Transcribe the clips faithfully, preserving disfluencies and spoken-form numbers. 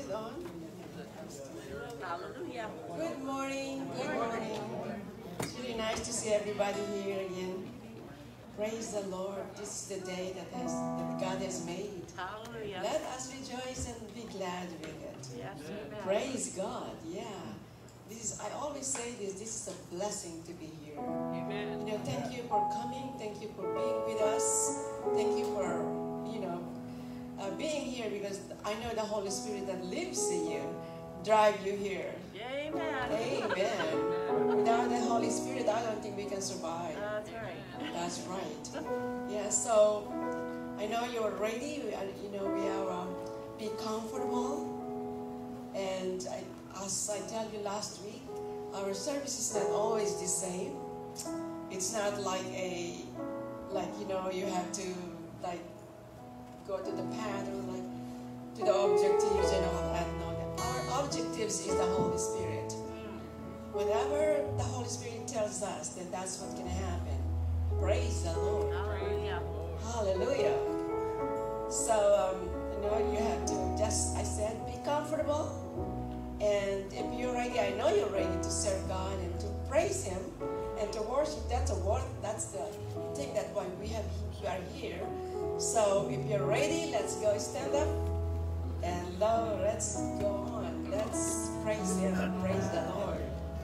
it on? Hallelujah. Good morning. Good morning. It's really nice to see everybody here again. Praise the Lord. This is the day that has that God has made. Hallelujah. Let us rejoice and be glad with it. Yes, amen. Praise God. Yeah. This is, I always say this, this is a blessing to be here. Amen. You know, thank you for coming. Thank you for being with us. Thank you for, you know, uh, being here, because I know the Holy Spirit that lives in you drive you here. Amen. Amen. Without the Holy Spirit, I don't think we can survive. That's right. That's right. Yeah, so I know you're ready. We are, you know, we are, um, be comfortable. And I, as I tell you last week, our service is not always the same. It's not like a, like, you know, you have to, like, go to the pattern, like, to the objectives, you know, and no, our objectives is the Holy Spirit. Whatever the Holy Spirit tells us, then that's what's going to happen. Praise the Lord. Hallelujah. Hallelujah. So, um, you know, you have to just, I said, be comfortable. And if you're ready, I know you're ready to serve God and to praise Him and to worship. That's a word. That's the thing that why we have we are here. So if you're ready, let's go. Stand up and Lord, let's go on. Let's praise Him and praise the Lord.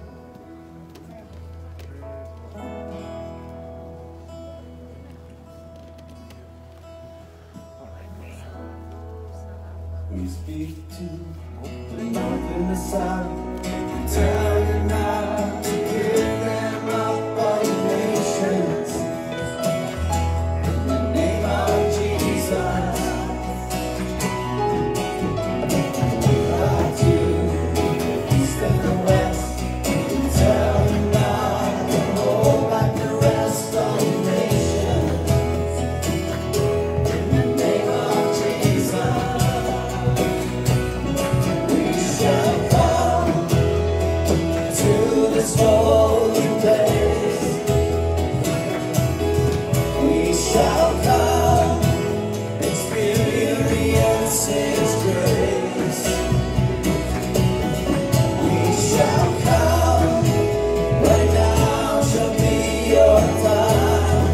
We speak to the north and the south, tell you now to give them up all the nations. In the name of Jesus, we cry to the east and the west, tell you now to hold back the rest of the nations. In the name of Jesus. This holy place, we shall come, experience His grace. We shall come, right now shall be your time.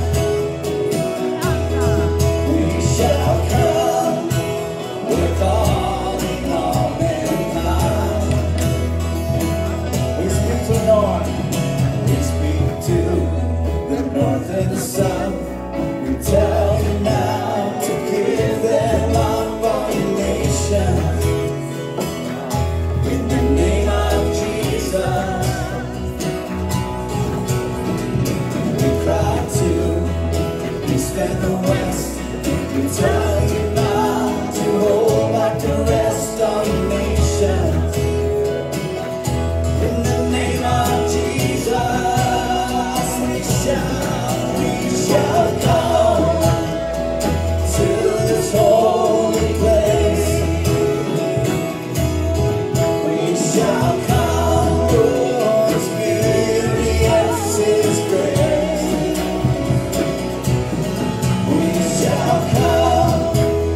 We shall come, we're calling all mankind. We speak to the north, we speak to the north and the south. We tell you now to give them up all your nations. In the name of Jesus, we cry to the east and the west. We tell you now to hold back the rest of the nations. In the name of Jesus, we shall, we shall come to this holy place. We shall come to experience His grace. We shall come,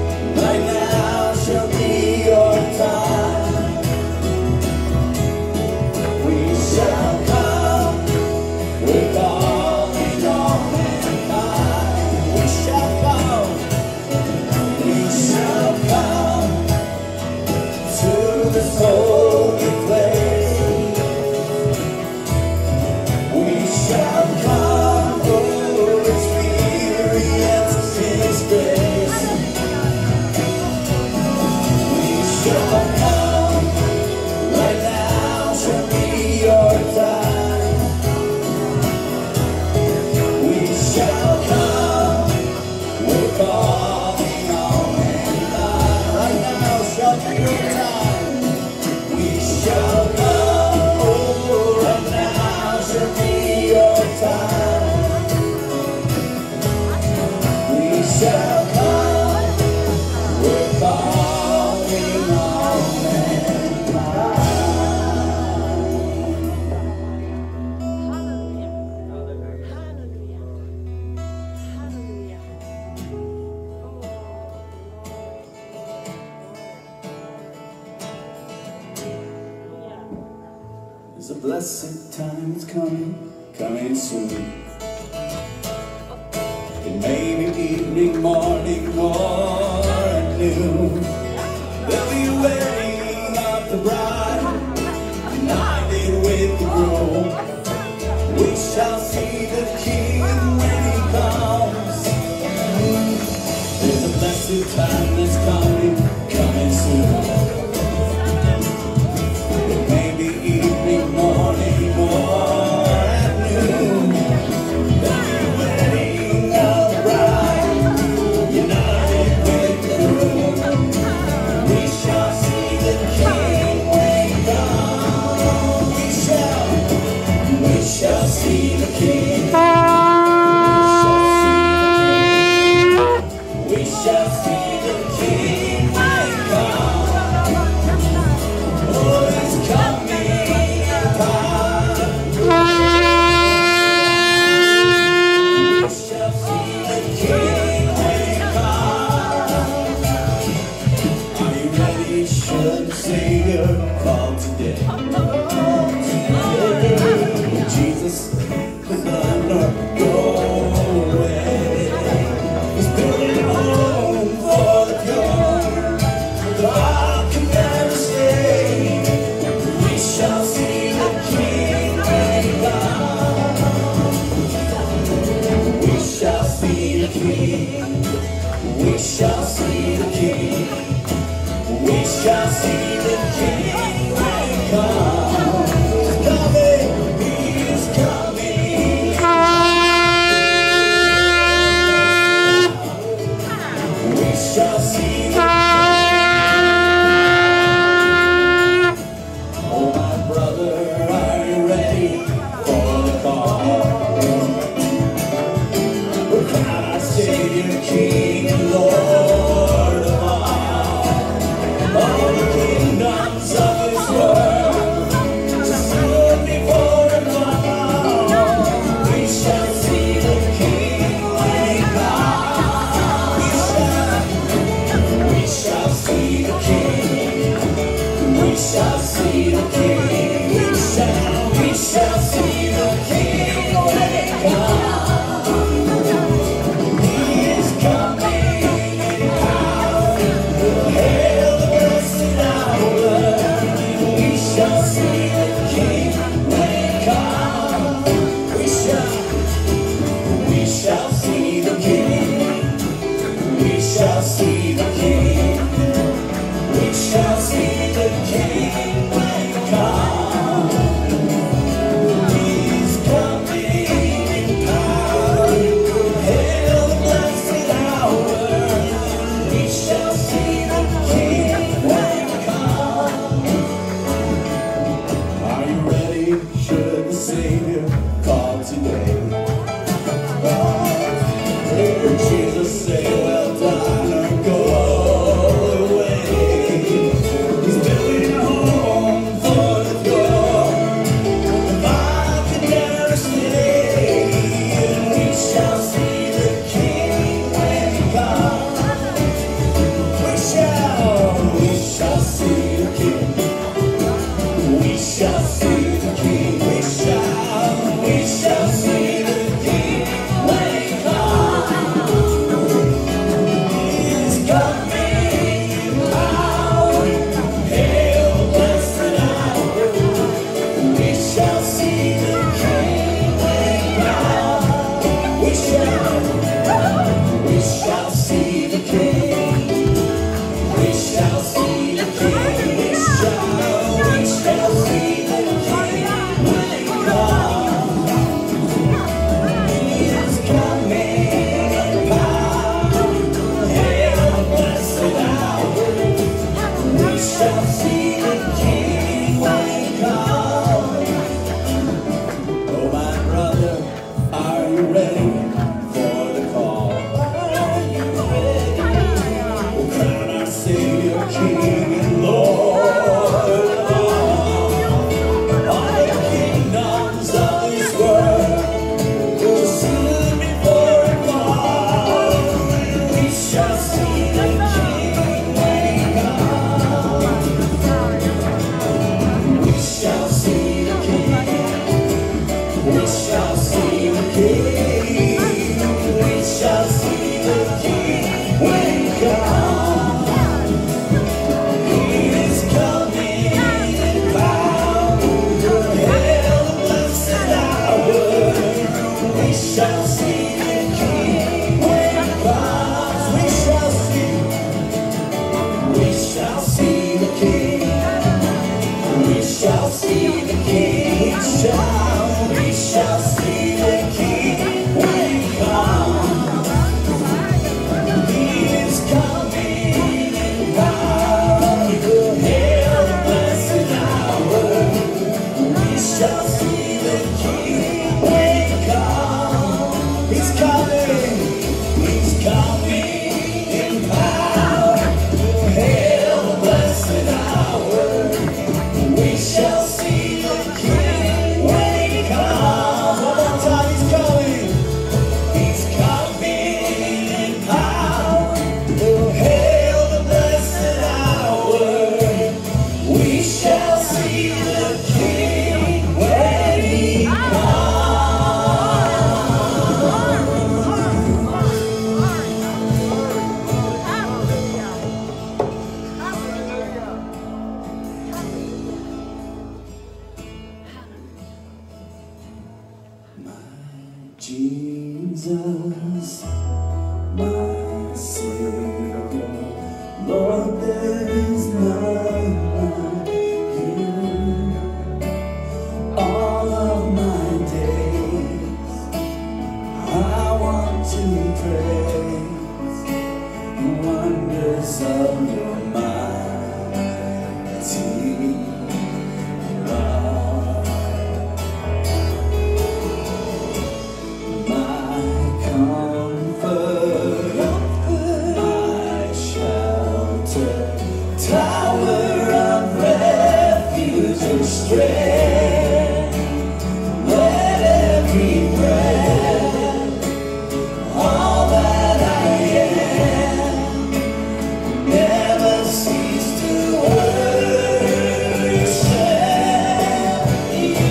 blessed time is coming, coming soon. It may be evening, morning, or at noon. There'll be a wedding of the bride, united with the groom. We shall see the King when he comes. There's a blessed time that's coming, coming soon. It may be evening, morning, or at noon. There'll be a wedding of the bride, united with the groom. We shall see the King when he comes. We shall, we shall see the King. We shall see the King when he comes. Oh, he's coming upon. We shall see the King when he comes. Are you ready? Should the Savior call today? Jesus is gonna go away. He's building a home for the pure. The heart can never stay. We shall see the King when he comes. We shall see the King. We shall see the King. We shall see the King when he comes. He's coming. He's coming. We shall see the Oh, my brother, are you ready for the call? We're Christ, Savior, King, Lord of all. All the kingdoms of this world stood before him all. We shall see the King when he comes. We shall, we shall see the King. We shall see the King. We shall, we shall see the King when he comes. He is coming in power. Hail the blessed hour. We shall see the King when he comes. We shall, we shall see the King. We shall see the King. We shall see the King when he comes. Jesus, my Savior, Lord, there is none like you. All of my days, I want to praise the wonders of your mighty love. Tower of refuge and strength, let every breath, all that I am, never cease to worship you.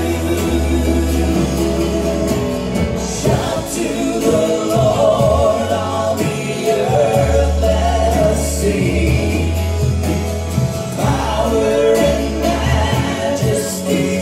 Shout to the Lord, all the earth, let us sing. Power and majesty.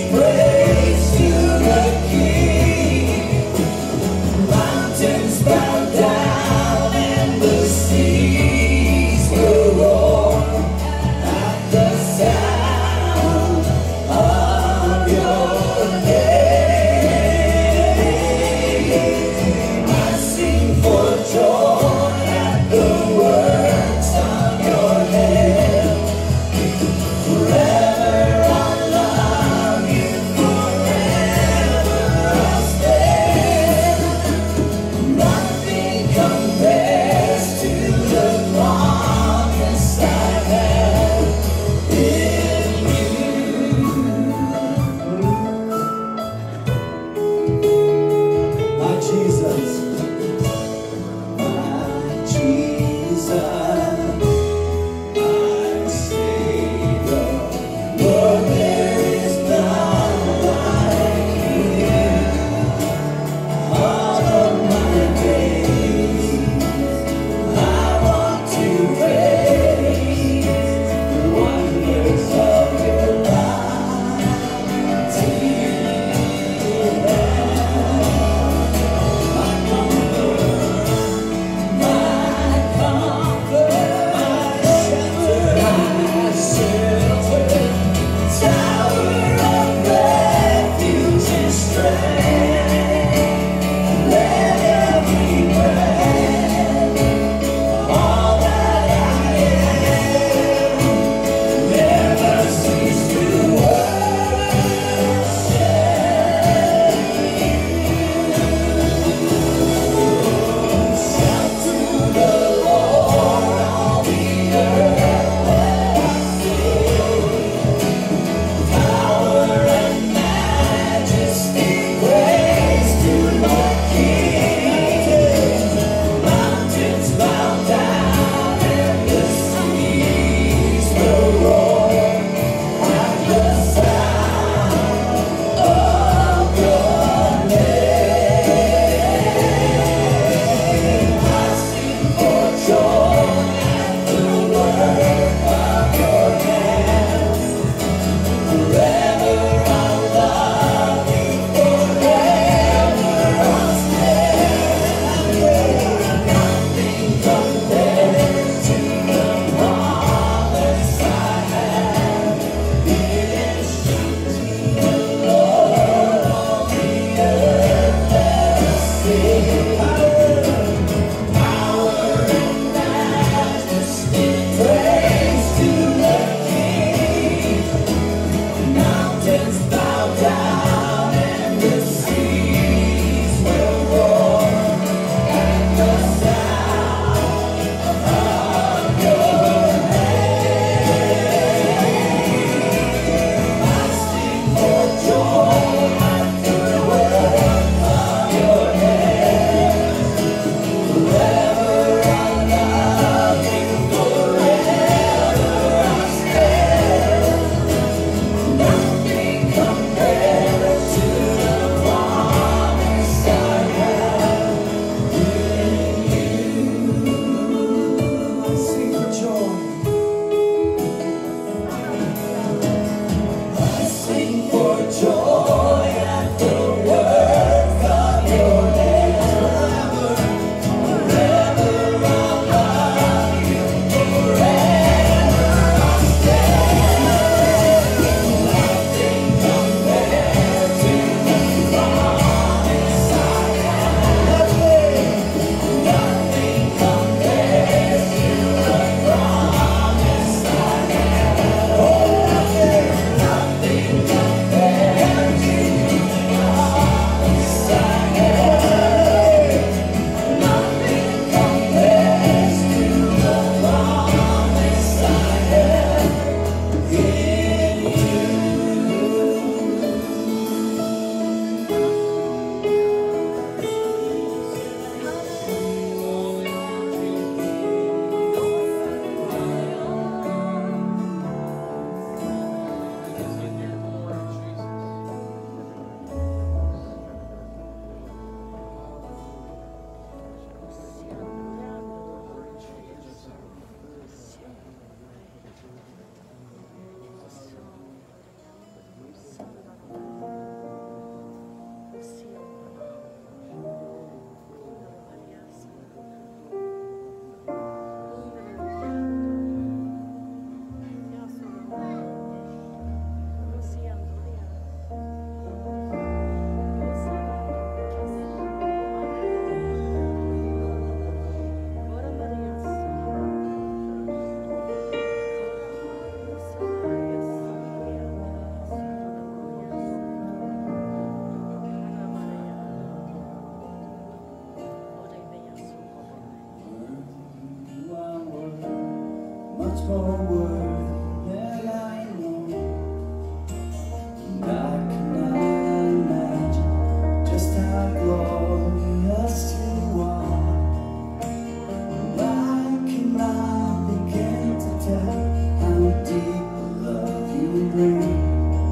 much more worthy than I know. And I cannot imagine just how glorious you are. And I cannot begin to tell how deep the love you bring.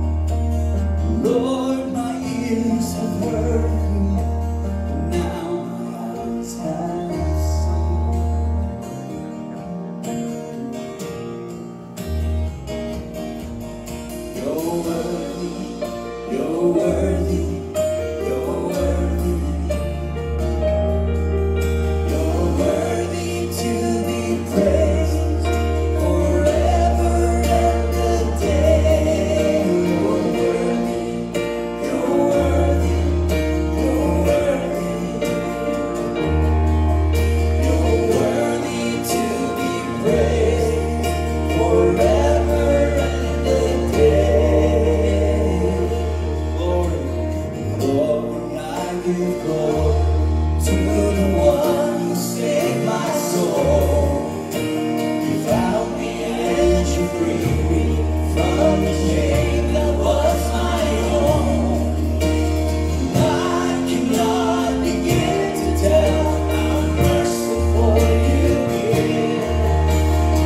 Lord, my ears have heard you, and now my eyes have seen. You're worthy, you're worthy, you're worthy. You're worthy to be praised forever and a day. You're worthy, you're worthy, you're worthy. You're worthy to be praised forever and a day. Glory, glory, I give glory to the one who saved my soul. You found me and you freed me from the shame that was my own. I cannot begin to tell how merciful you've been.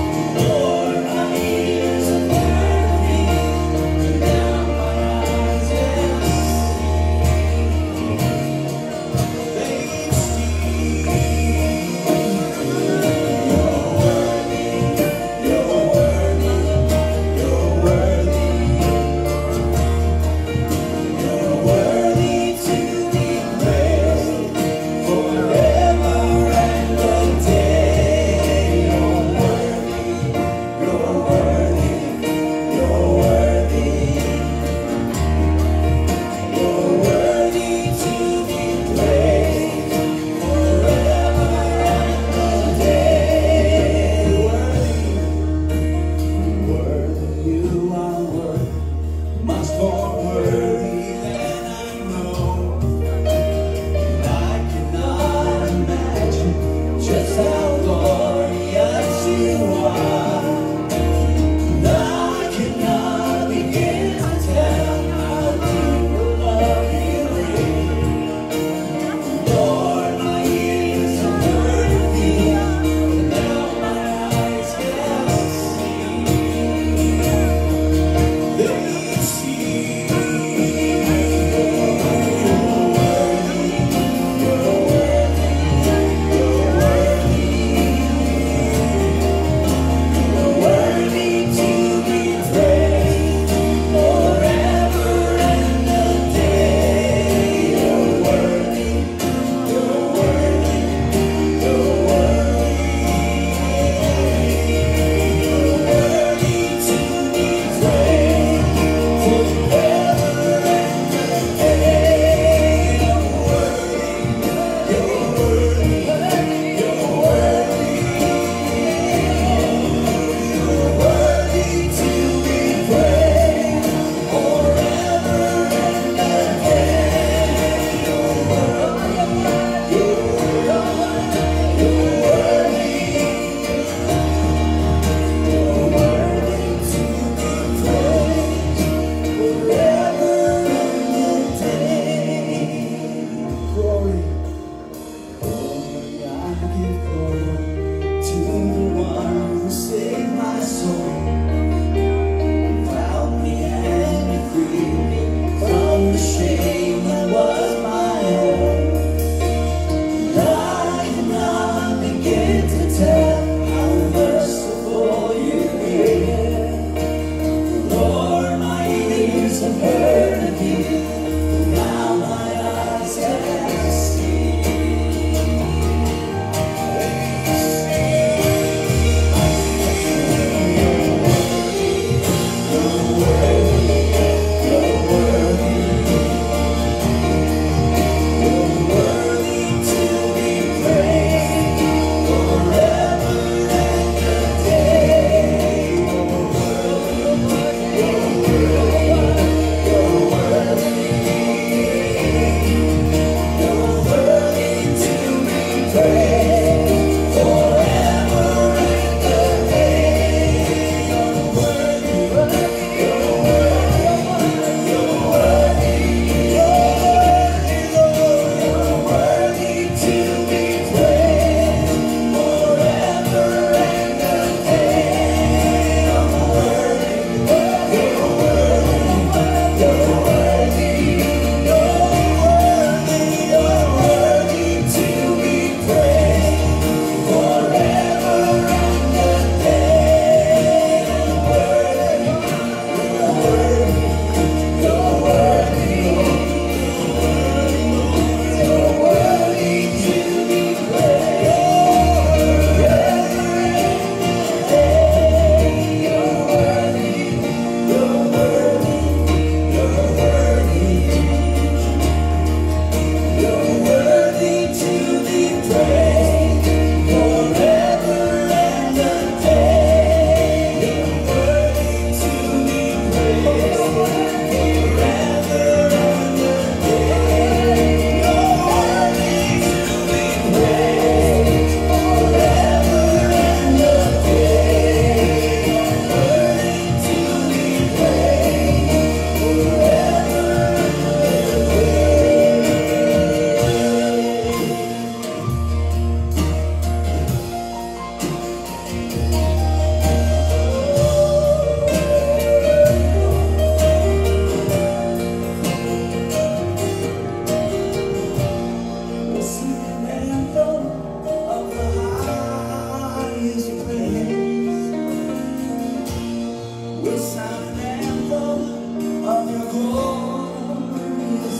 We'll sound an anthem of your glorious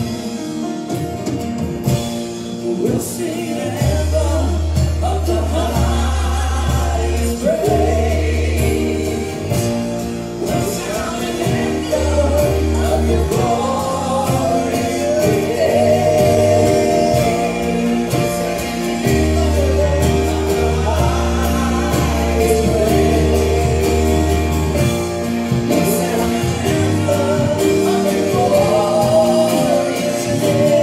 name. We'll sing an anthem of the highest praise. We'll sound an anthem of your glorious name. We'll sing an anthem of the highest praise. We'll sound an anthem of your glorious name.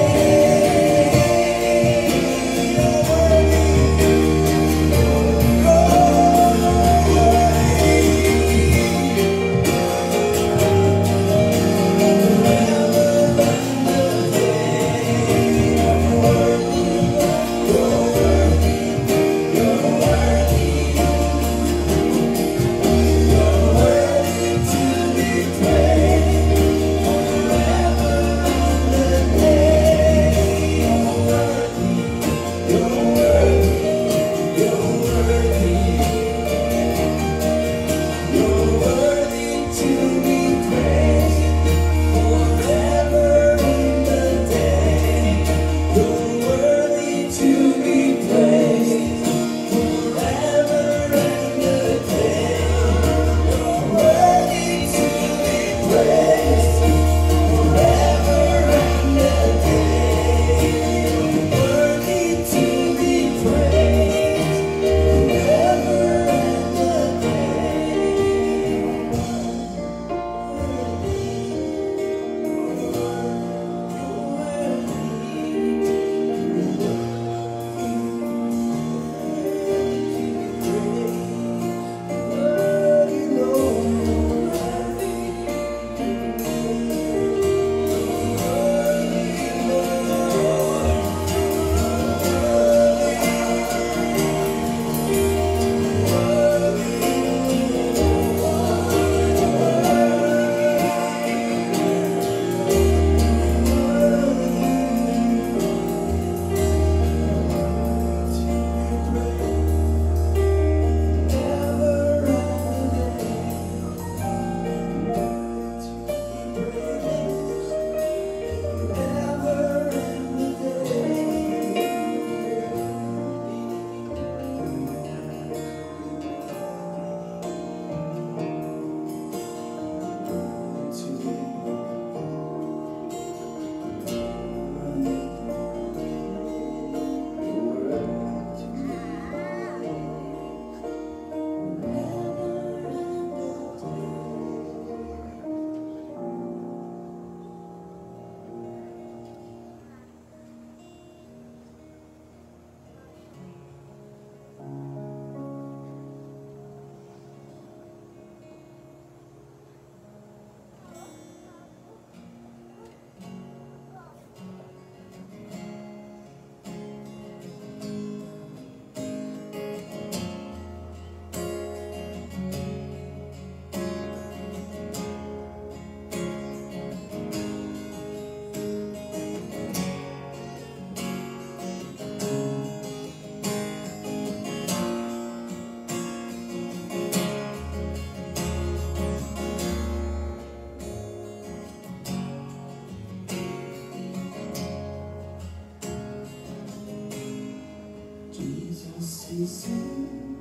Jesus is in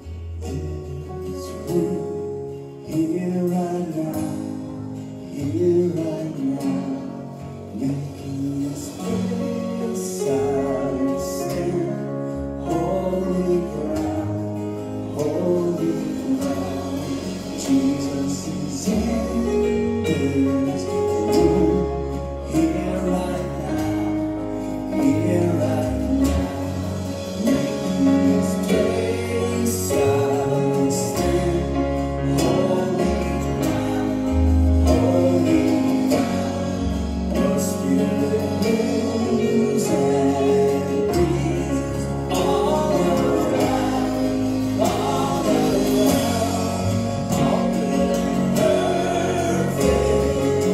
this room, here right now, here right now, making this place I stand, holy ground, holy ground. Jesus is in this room, here right now, here right now. All good and perfect.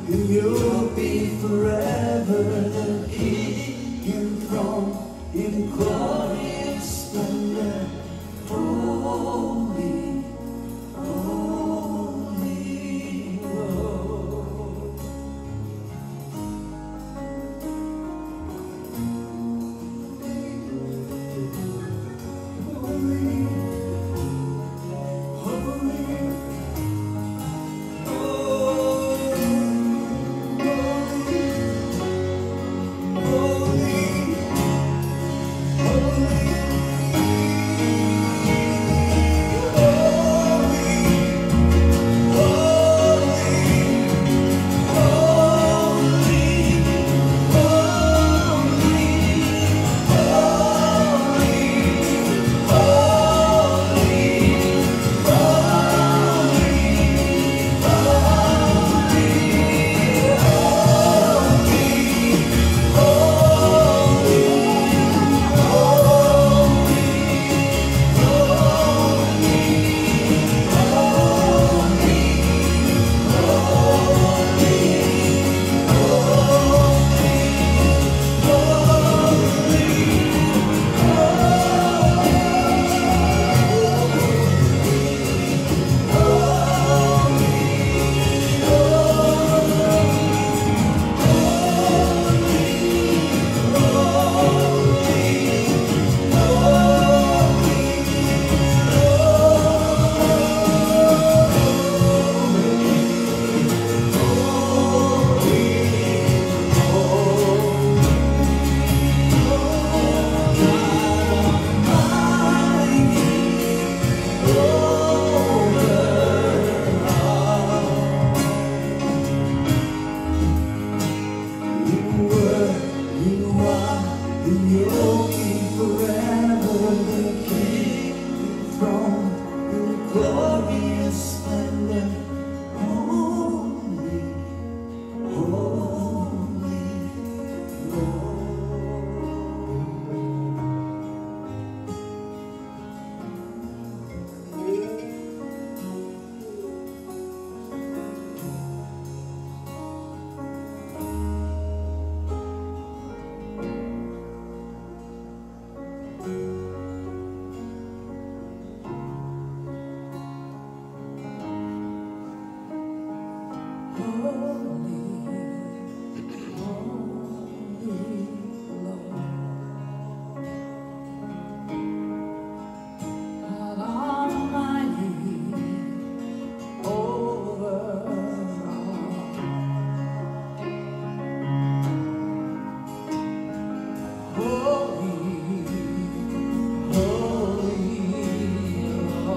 and you'll be forever the King enthroned in glorious splendor. Holy, holy Lord. Holy,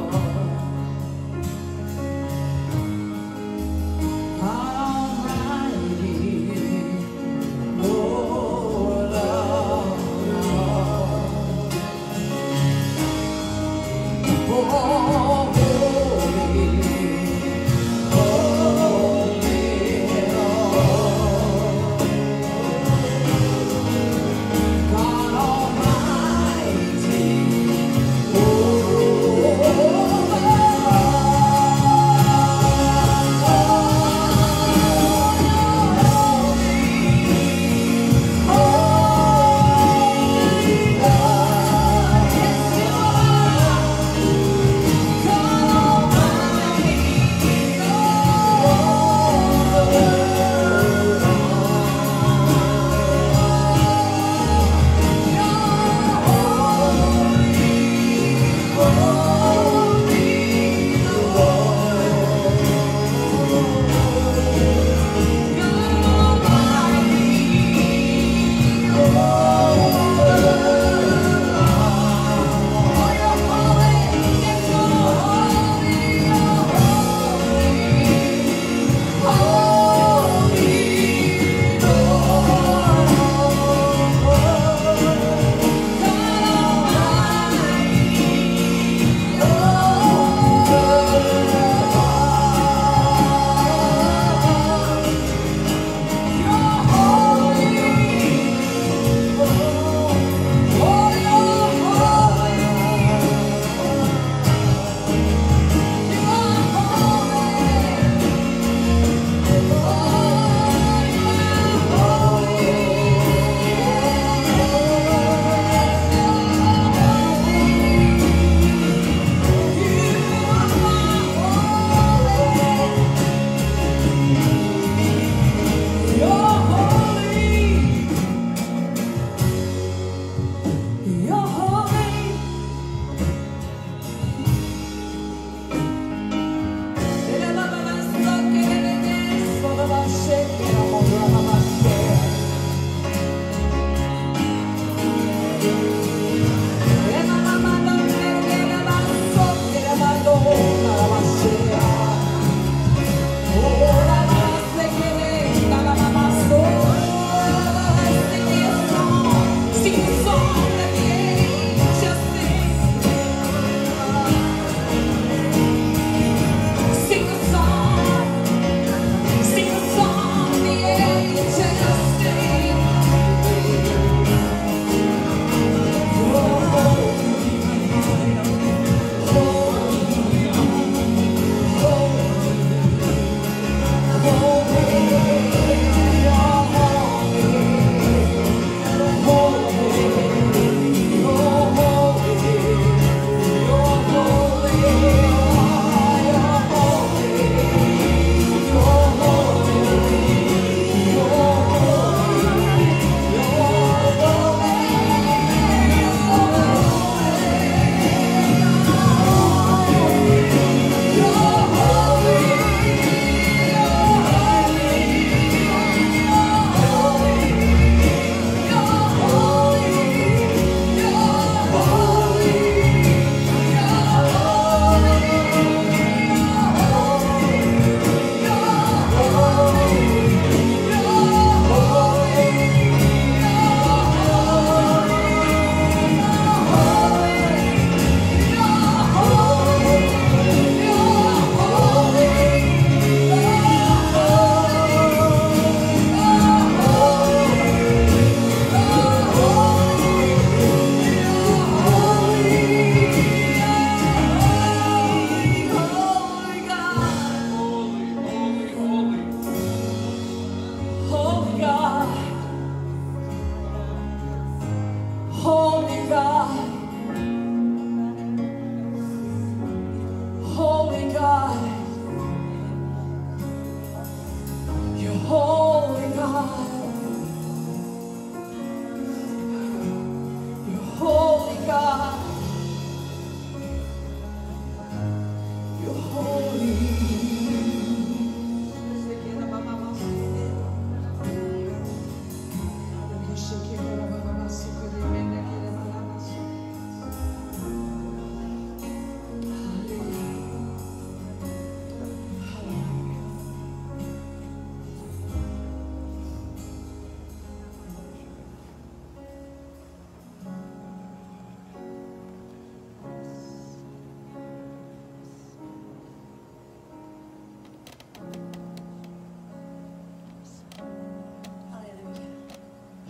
Almighty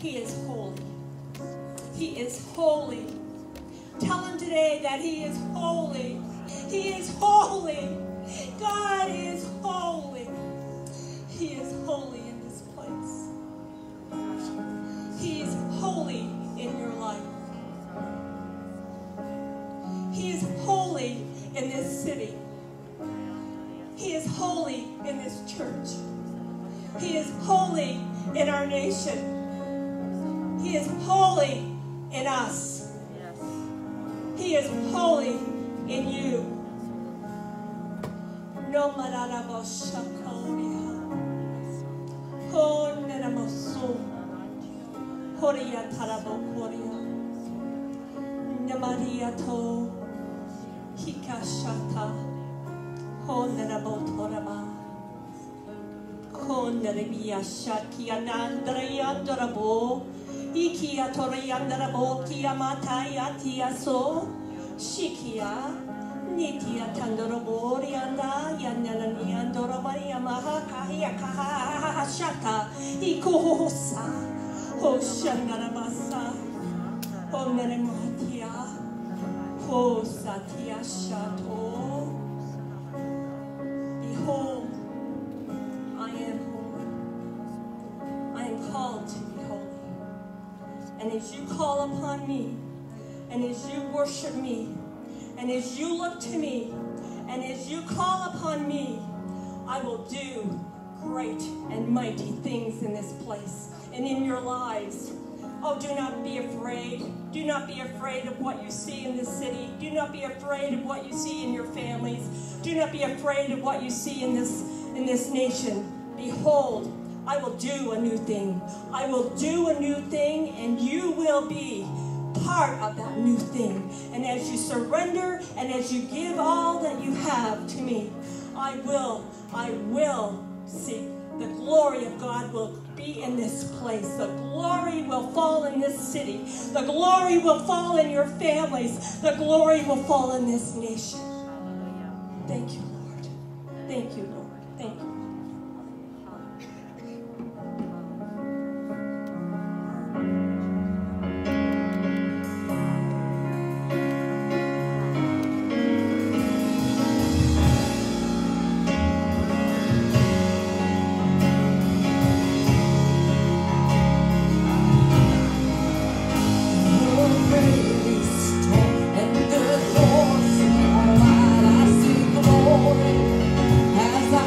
He is holy. He is holy. Tell him today that he is holy. He is holy. God is holy. He is holy in this place. He is holy in your life. He is holy in this city. He is holy in this church. He is holy in our nation. He is holy in us. He is holy in you. No mararabo shakoria. Ho neramosu. Horia tarabo koria. Namaria to. Hikashata. Ho nerabo toraba. Ho nerabia shaki anandra yandarabo. Ikia toriandarabo kia mataya tiaso. Shikia. Nitia tandorobori anda yanana niandorobari amaha kahia kaha shata ikohosa ho shandarabasa ho nerematia ho satia shato. Behold, I am holy. I am called to be holy. And as you call upon me, and as you worship me, and as you look to me, and as you call upon me, I will do great and mighty things in this place and in your lives. Oh, do not be afraid. Do not be afraid of what you see in this city. Do not be afraid of what you see in your families. Do not be afraid of what you see in this, in this nation. Behold, I will do a new thing. I will do a new thing, and you will be part of that new thing. And as you surrender and as you give all that you have to me, I will, I will see the glory of God will be in this place. The glory will fall in this city. The glory will fall in your families. The glory will fall in this nation. Thank you, Lord. Thank you, Lord. Thank you. And the doors are wide, I see glory as I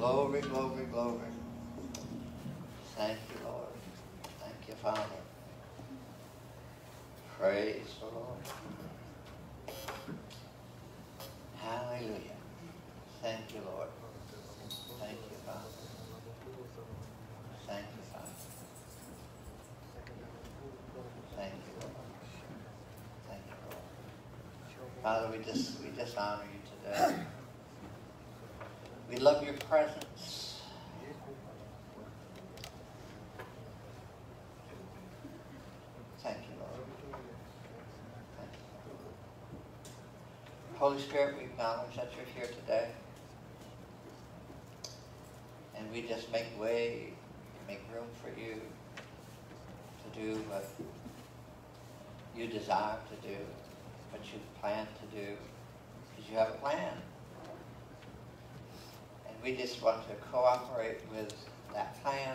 Glory, glory, glory. Thank you, Lord. Thank you, Father. Praise the Lord. Hallelujah. Thank you, Lord. Thank you, Father. Thank you, Father. Thank you, Lord. Thank you, Lord. Father, we just we just honor you today. We love your presence. Thank you, Lord. Thank you, Lord. Holy Spirit, we acknowledge that you're here today. And we just make way, make room for you to do what you desire to do, what you plan to do, because you have a plan. And we just want to cooperate with that plan.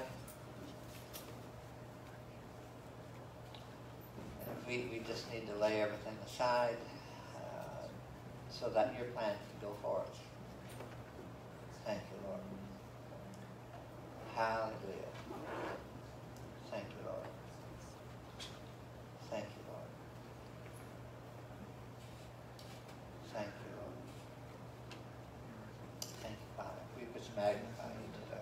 And we, we just need to lay everything aside uh, so that your plan can go forth. Thank you, Lord. Hallelujah. Thank you, Lord. Thank you, Lord. Thank you, Lord. Thank you, Father. We just magnify you today.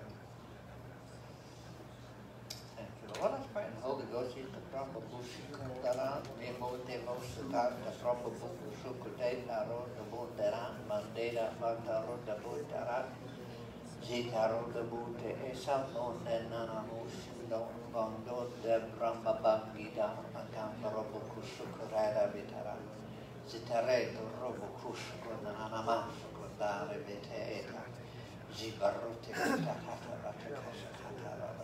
Thank you, Lord. Let us pray in the Holy Ghost. He's the proper bushi kundaran, remote mosatar, the proper bushi kudetaro, the bundaran, mandela, fataro, the bundaran. Zitaro de bute esa non nana musindon bondo de brahma bangida akam robo kusukurada vitara zitare do robo kusukuna nana masukundare vitera zibarote takata batakasha takara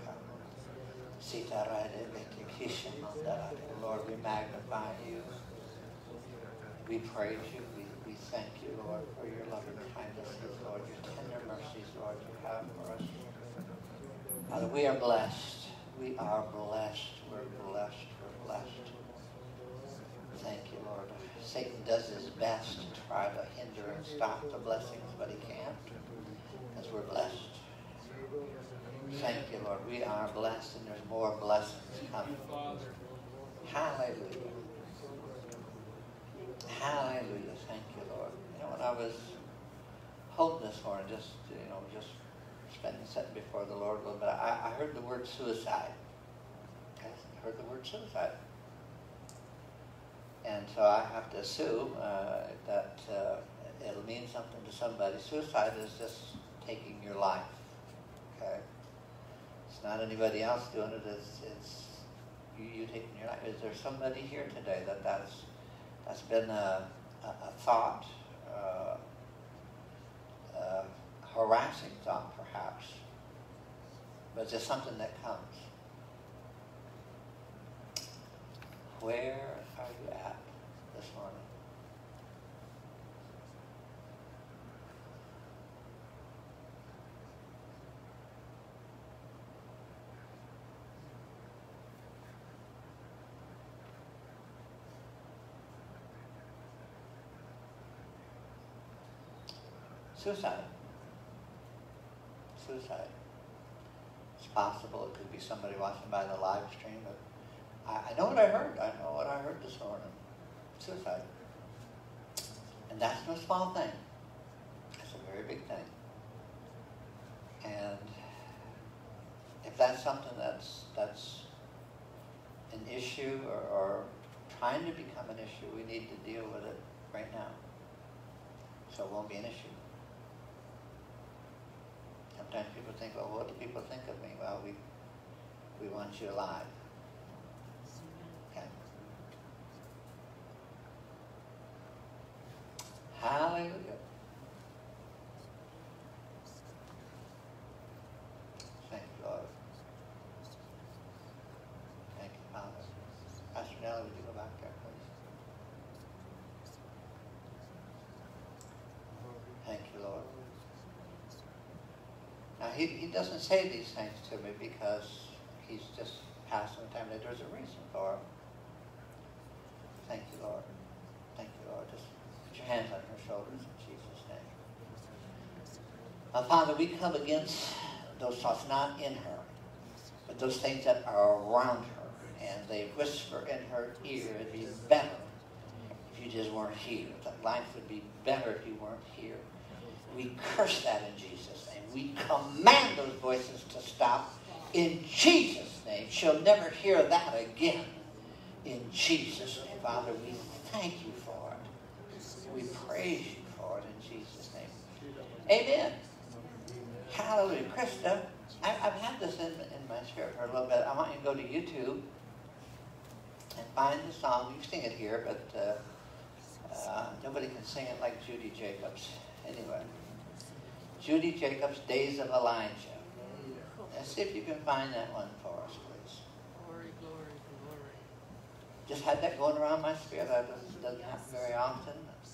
zitare de vitikisha mandara. Lord, we magnify you. We praise you. We, we thank you, Lord, for your loving kindnesses, Lord, your tender mercies, Lord, you have for us. Father, we are blessed. We are blessed. We're blessed. We're blessed. Thank you, Lord. Satan does his best to try to hinder and stop the blessings, but he can't, because we're blessed. Thank you, Lord. We are blessed, and there's more blessings coming. Hallelujah. Hallelujah. Thank you, Lord. You know, when I was home this morning, just, you know, just spending sitting before the Lord a little bit, I, I heard the word suicide. I heard the word suicide. And so I have to assume uh, that uh, it'll mean something to somebody. Suicide is just taking your life. Okay? It's not anybody else doing it. It's, it's you, you taking your life. Is there somebody here today that that's That's been a, a, a thought, uh, a harassing thought perhaps, but it's just something that comes. Where are you at this morning? Suicide. Suicide. It's possible. It could be somebody watching by the live stream. But I, I know what I heard. I know what I heard this morning. Suicide. And that's no small thing. It's a very big thing. And if that's something that's that's an issue or, or trying to become an issue, we need to deal with it right now. So it won't be an issue. Sometimes people think, well, what do people think of me? Well, we we want you alive. Okay. Hallelujah. Thank you, Lord. Thank you, Father. Pastor Nellie, would you go back there, please? Thank you, Lord. Now, he, he doesn't say these things to me because he's just passing the time. There's a reason for it. Thank you, Lord. Thank you, Lord. Just put your hands on her shoulders in Jesus' name. Uh, Father, we come against those thoughts not in her, but those things that are around her, and they whisper in her ear, it'd be better if you just weren't here. That life would be better if you weren't here. We curse that in Jesus' name. We command those voices to stop in Jesus' name. She'll never hear that again. In Jesus' name, Father, we thank you for it. We praise you for it in Jesus' name. Amen. Hallelujah. Krista, I, I've had this in, in my spirit for a little bit. I want you to go to YouTube and find the song. You sing it here, but uh, uh, nobody can sing it like Judy Jacobs. Anyway, Judy Jacobs, Days of Elijah. Let's see if you can find that one for us, please. Glory, glory, glory. Just had that going around my spirit. That doesn't happen very often.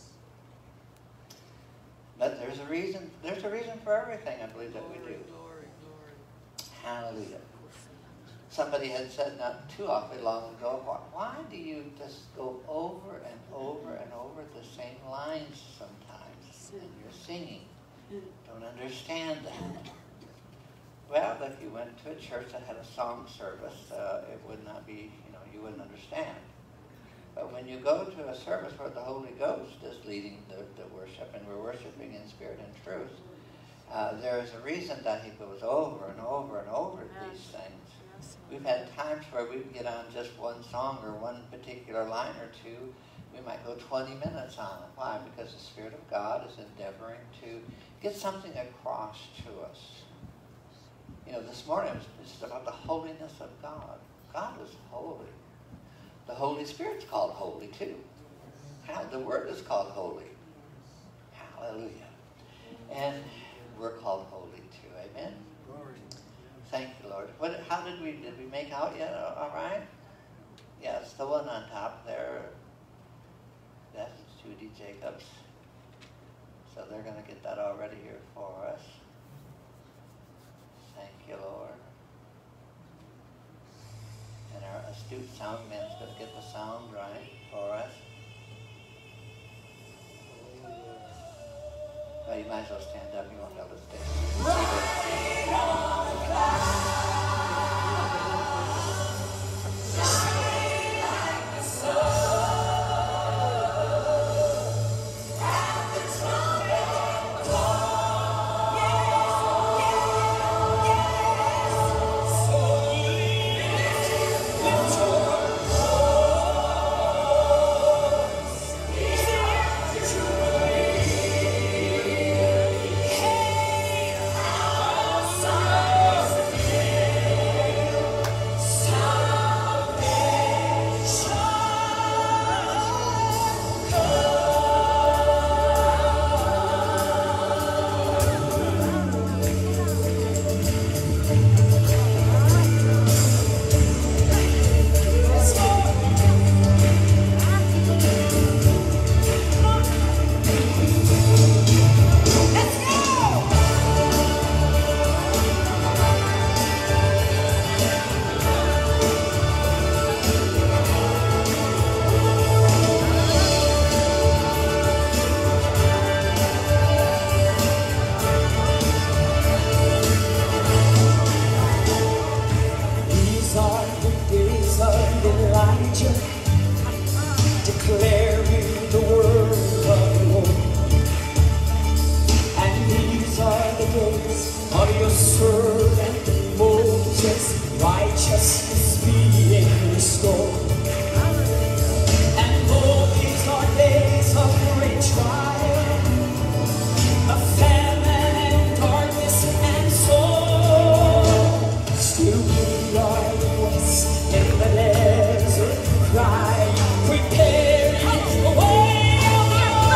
But there's a reason. There's a reason for everything, I believe, that we do. Glory, glory. Hallelujah. Somebody had said not too awfully long ago, why do you just go over and over and over the same lines sometimes when you're singing? Don't understand that. Well, if you went to a church that had a song service, uh, it would not be, you know, you wouldn't understand. But when you go to a service where the Holy Ghost is leading the, the worship, and we're worshiping in spirit and truth, uh, there is a reason that he goes over and over and over these things. We've had times where we get on just one song or one particular line or two. We might go twenty minutes on it. Why? Because the Spirit of God is endeavoring to get something across to us. You know, this morning it was just about the holiness of God. God is holy. The Holy Spirit's called holy too. How the Word is called holy. Hallelujah. And we're called holy too. Amen. Glory. Thank you, Lord. What? How did we did we make out yet? All right. Yes, the one on top there. That's Judy Jacobs. So they're going to get that already here for us. Thank you, Lord. And our astute sound man's going to get the sound right for us. Well, you might as well stand up. You won't be able to stay.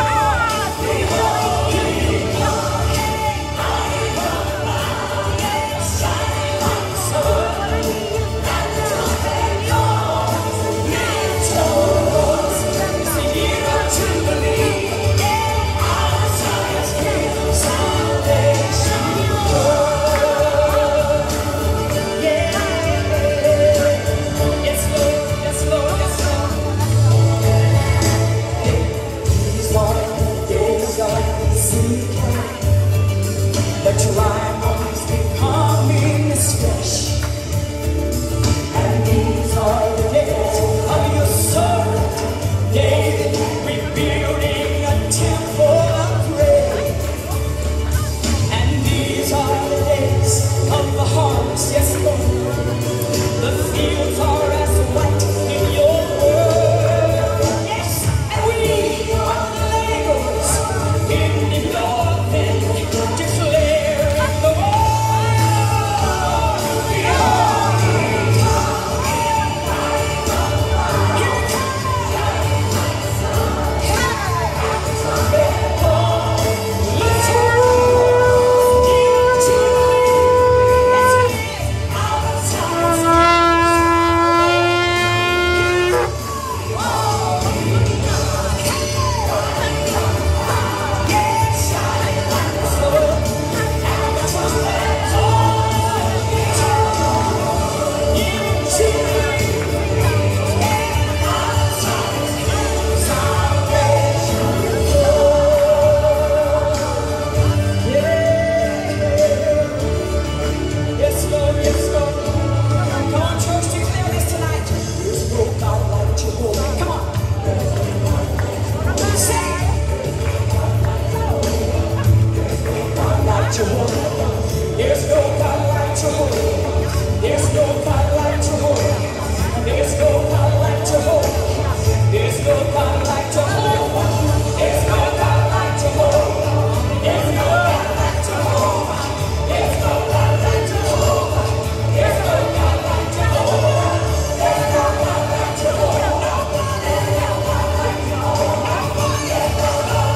Yeah. Jehovah. There's no God like Jehovah. There's no God like Jehovah. There's no God like Jehovah. There's no God like Jehovah. There's no God like Jehovah. There's no God like Jehovah. There's no God like Jehovah. There's no God like Jehovah. There's no God like Jehovah. There's no God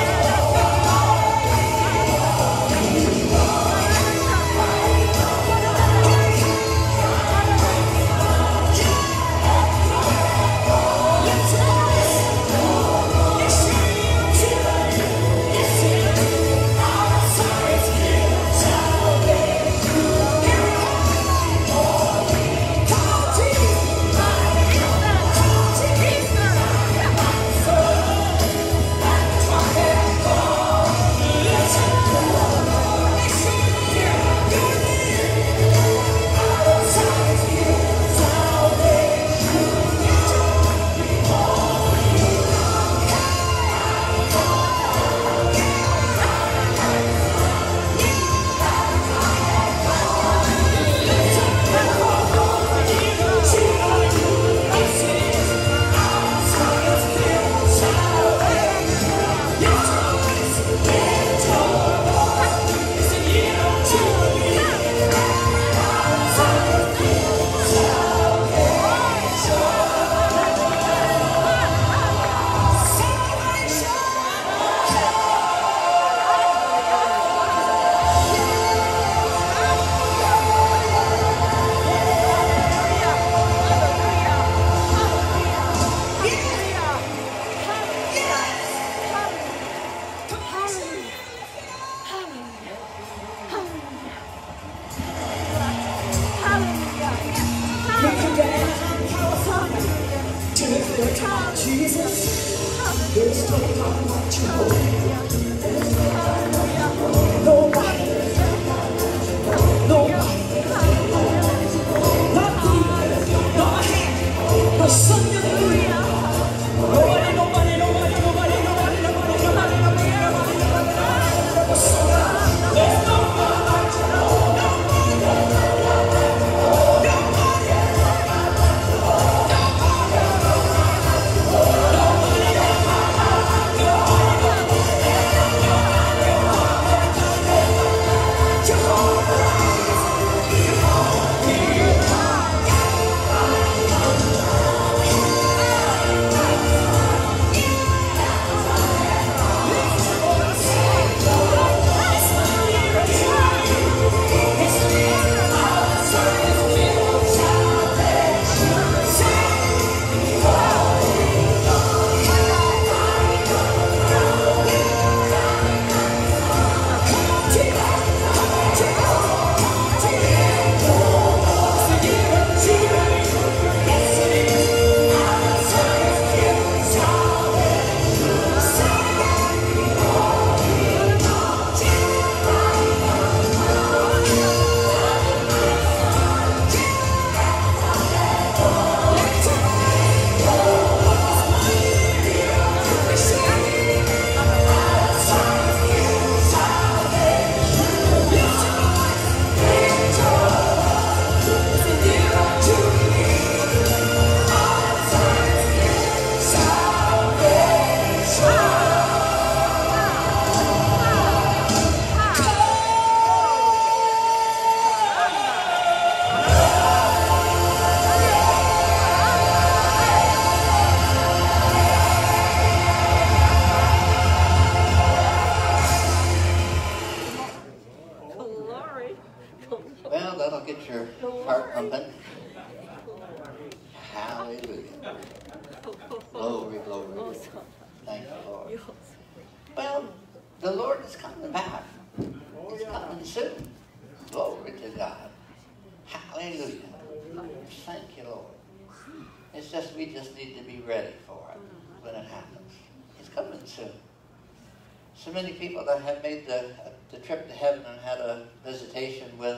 so many people that have made the, the trip to heaven and had a visitation with,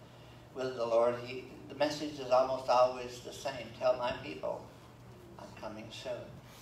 with the Lord, he, the message is almost always the same. Tell my people, I'm coming soon.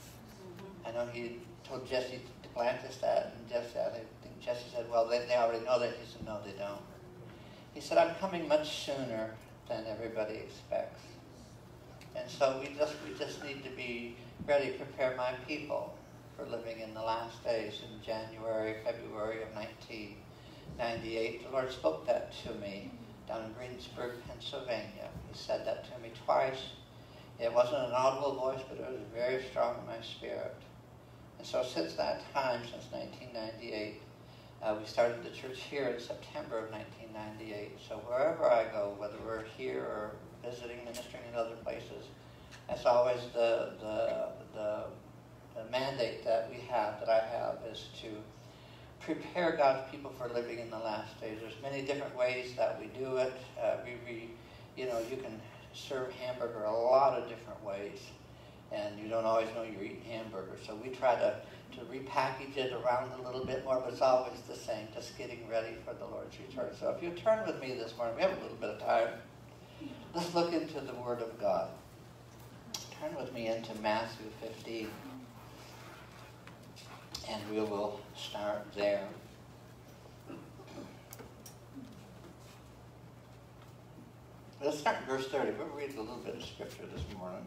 I know he told Jesse Duplantis that, and Jesse, I think Jesse said, well, they, they already know that. He said, no, they don't. he said, I'm coming much sooner than everybody expects. And so we just we just need to be ready, prepare my people for living in the last days. In January, February of nineteen ninety-eight, the Lord spoke that to me down in Greensburg, Pennsylvania. He said that to me twice. It wasn't an audible voice, but it was very strong in my spirit. And so since that time, since nineteen ninety-eight, uh, we started the church here in September of nineteen ninety-eight. So wherever I go, whether we're here or visiting, ministering in other places, that's always the, the, the, the mandate that we have, that I have, is to prepare God's people for living in the last days. There's many different ways that we do it. Uh, we, we, you know, you can serve hamburger a lot of different ways, and you don't always know you're eating hamburger. So we try to, to repackage it around a little bit more, but it's always the same, just getting ready for the Lord's return. So if you turn with me this morning, we have a little bit of time. Let's look into the Word of God. Turn with me into Matthew fifteen, and we will start there. Let's start in verse thirty. We'll read a little bit of scripture this morning.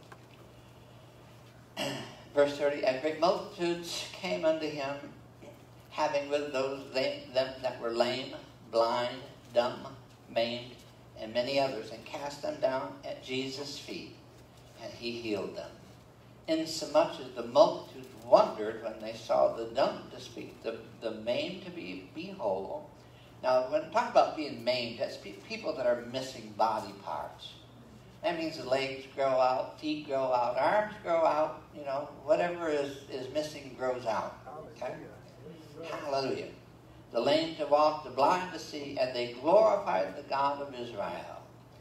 Verse thirty, and great multitudes came unto him, having with those lame, them that were lame, blind, dumb, maimed, and many others, and cast them down at Jesus' feet, and he healed them. Insomuch as the multitude wondered when they saw the dumb to speak, the, the maimed to be, be whole. Now, when we talk about being maimed, that's people that are missing body parts. That means the legs grow out, feet grow out, arms grow out, you know, whatever is, is missing grows out. Okay? Hallelujah. The lame to walk, the blind to see, and they glorified the God of Israel.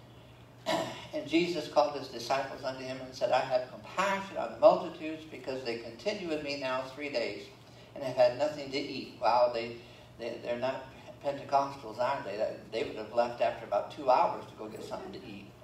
And Jesus called his disciples unto him and said, I have compassion on the multitudes, because they continue with me now three days and have had nothing to eat. Wow, they, they, they're not Pentecostals, aren't they? They would have left after about two hours to go get something to eat.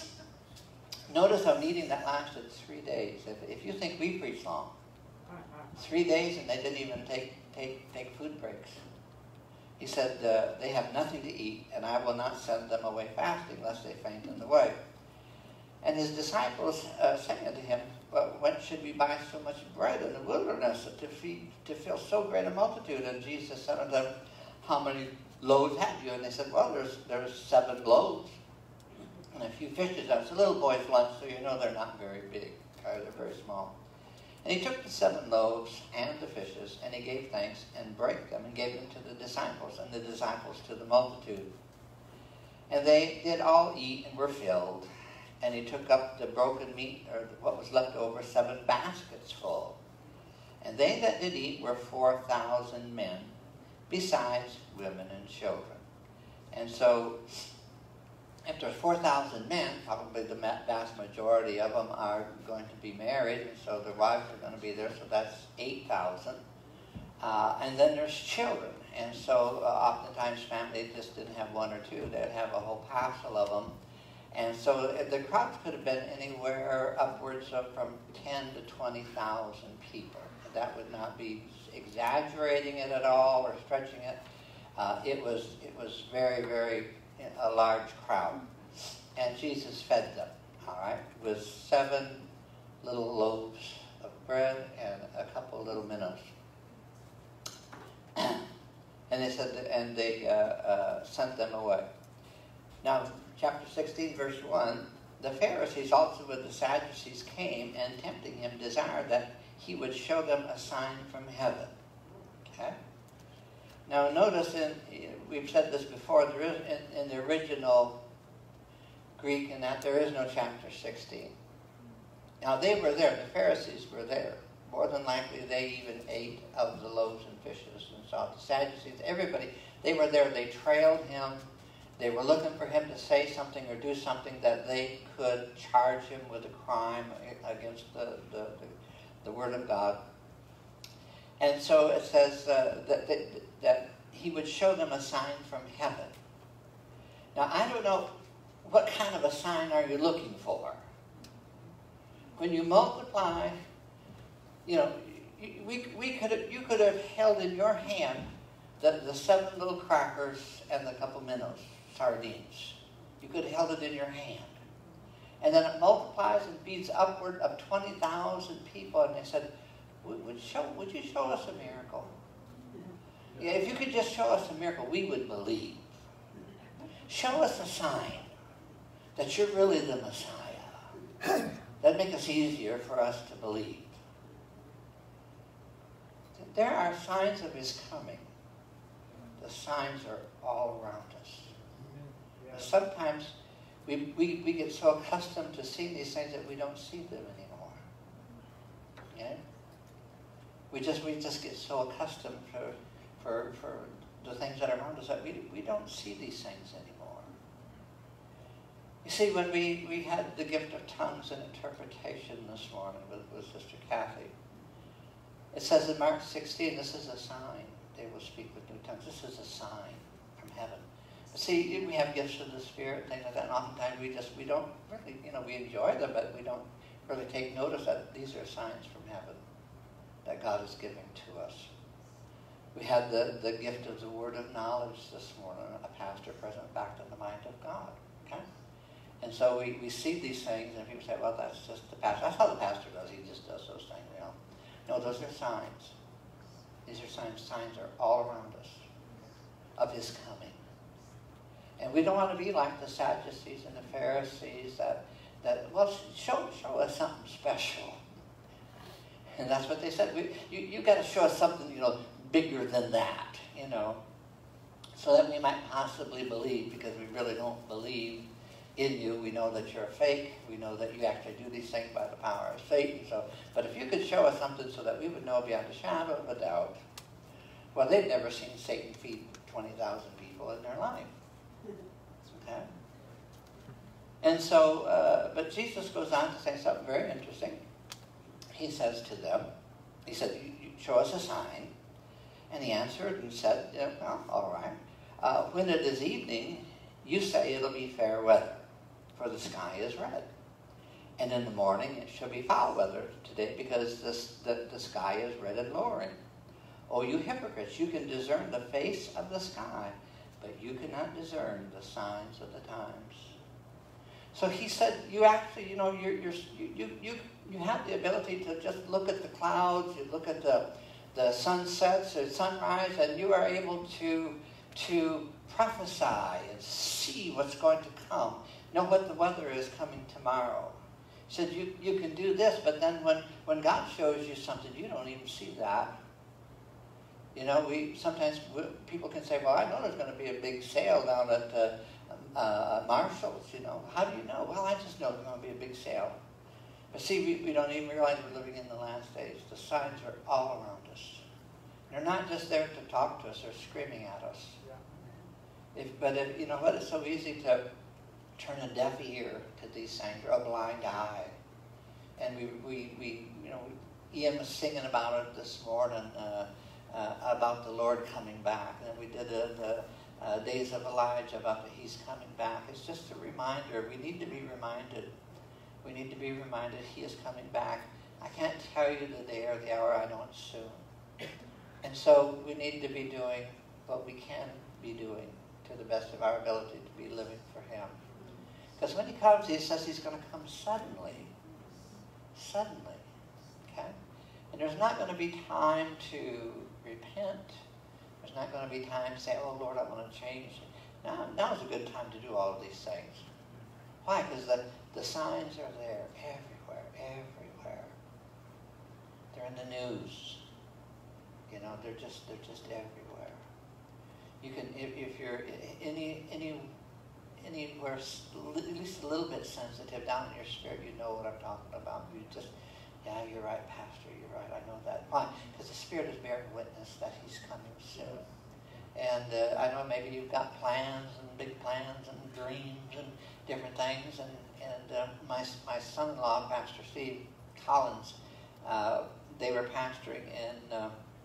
Notice how meeting that lasted three days. If, if you think we preach long, three days and they didn't even take, take, take food breaks. He said, uh, they have nothing to eat, and I will not send them away fasting, lest they faint in the way. And his disciples uh, saying unto him, well, when should we buy so much bread in the wilderness to feed, to fill so great a multitude? And Jesus said unto them, how many loaves have you? And they said, well, there's, there's seven loaves and a few fishes. That's a little boy's lunch, so you know they're not very big. Okay? They're very small. And he took the seven loaves and the fishes, and he gave thanks and brake them and gave them to the disciples, and the disciples to the multitude. And they did all eat and were filled. And he took up the broken meat, or what was left over, seven baskets full. And they that did eat were four thousand men, besides women and children. And so, if there's four thousand men, probably the vast majority of them are going to be married, and so their wives are going to be there, so that's eight thousand. Uh, and then there's children, and so uh, oftentimes families just didn't have one or two, they'd have a whole parcel of them. And so the crowds could have been anywhere upwards of from ten to twenty thousand people. That would not be exaggerating it at all or stretching it. Uh, it was it was very, very a large crowd. And Jesus fed them, all right, with seven little loaves of bread and a couple little minnows. And they said, and they uh, uh, sent them away. Now, chapter sixteen, verse one, the Pharisees also with the Sadducees came, and tempting him desired that he would show them a sign from heaven. Okay? Now notice, in, we've said this before, there is in, in the original Greek in that there is no chapter sixteen. Now they were there, the Pharisees were there. More than likely they even ate of the loaves and fishes and saw the Sadducees, everybody, they were there, they trailed him. They were looking for him to say something or do something that they could charge him with a crime against the, the, the, the Word of God. And so it says uh, that, that, that he would show them a sign from heaven. Now, I don't know, what kind of a sign are you looking for? When you multiply, you know, we, we could have, you could have held in your hand the, the seven little crackers and the couple minnows. sardines. You could have held it in your hand. And then it multiplies and feeds upward of twenty thousand people. And they said, would, would, show, would you show us a miracle? Yeah, if you could just show us a miracle, we would believe. Show us a sign that you're really the Messiah. That'd make us easier for us to believe. There are signs of his coming. The signs are all around us. Sometimes we, we, we get so accustomed to seeing these things that we don't see them anymore. Yeah? We just we just get so accustomed for for for the things that are around us that we we don't see these things anymore. You see, when we, we had the gift of tongues and interpretation this morning with, with Sister Kathy, it says in Mark sixteen, this is a sign. They will speak with new tongues. This is a sign from heaven. See, we have gifts of the Spirit, things like that, and oftentimes we just, we don't really, you know, we enjoy them, but we don't really take notice that these are signs from heaven that God is giving to us. We had the, the gift of the word of knowledge this morning, a pastor present back in the mind of God, okay? And so we, we see these things, and people say, well, that's just the pastor. That's how the pastor does. He just does those things, you know. No, those are signs. These are signs. Signs are all around us of his coming. And we don't want to be like the Sadducees and the Pharisees that, that well, show, show us something special. And that's what they said. We, you you got to show us something, you know, bigger than that, you know, so that we might possibly believe, because we really don't believe in you. We know that you're fake. We know that you actually do these things by the power of Satan. So, but if you could show us something so that we would know beyond a shadow of a doubt, well, they've never seen Satan feed twenty thousand people in their life. Okay? And so, uh, but Jesus goes on to say something very interesting. He says to them, he said, you, you show us a sign. And he answered and said, yeah, well, all right. Uh, when it is evening, you say it'll be fair weather, for the sky is red. And in the morning it shall be foul weather today, because this, the, the sky is red and lowering. Oh, you hypocrites, you can discern the face of the sky, but you cannot discern the signs of the times. So he said, you actually, you know, you're, you're, you, you, you have the ability to just look at the clouds, you look at the, the sunsets or sunrise, and you are able to, to prophesy and see what's going to come, know what the weather is coming tomorrow. He said, you, you can do this, but then when, when God shows you something, you don't even see that. You know, we sometimes we, people can say, well, I know there's going to be a big sale down at uh, uh, Marshall's, you know. How do you know? Well, I just know there's going to be a big sale. But see, we, we don't even realize we're living in the last days. The signs are all around us. They're not just there to talk to us or screaming at us. If, but if, you know what, it's so easy to turn a deaf ear to these things, or a blind eye. And we, we, we you know, Ian was singing about it this morning, uh, uh, about the Lord coming back. And then we did a, the uh, Days of Elijah about that he's coming back. It's just a reminder. We need to be reminded. We need to be reminded he is coming back. I can't tell you the day or the hour, I know it's soon. And so we need to be doing what we can be doing to the best of our ability to be living for him. Because when he comes, he says he's going to come suddenly. Suddenly. Okay? And there's not going to be time to repent. There's not going to be time to say, oh, Lord, I want to change. Now, now's a good time to do all of these things. Why? Because the, the signs are there everywhere, everywhere. They're in the news. You know, they're just they're just everywhere. You can, if, if you're any any anywhere at least a little bit sensitive down in your spirit, you know what I'm talking about. You just, yeah, you're right, Pastor, you're right, I know that. Why? Because the Spirit is bearing witness that he's coming soon. And uh, I know maybe you've got plans and big plans and dreams and different things. And, and uh, my, my son-in-law, Pastor Steve Collins, uh, they were pastoring in, uh,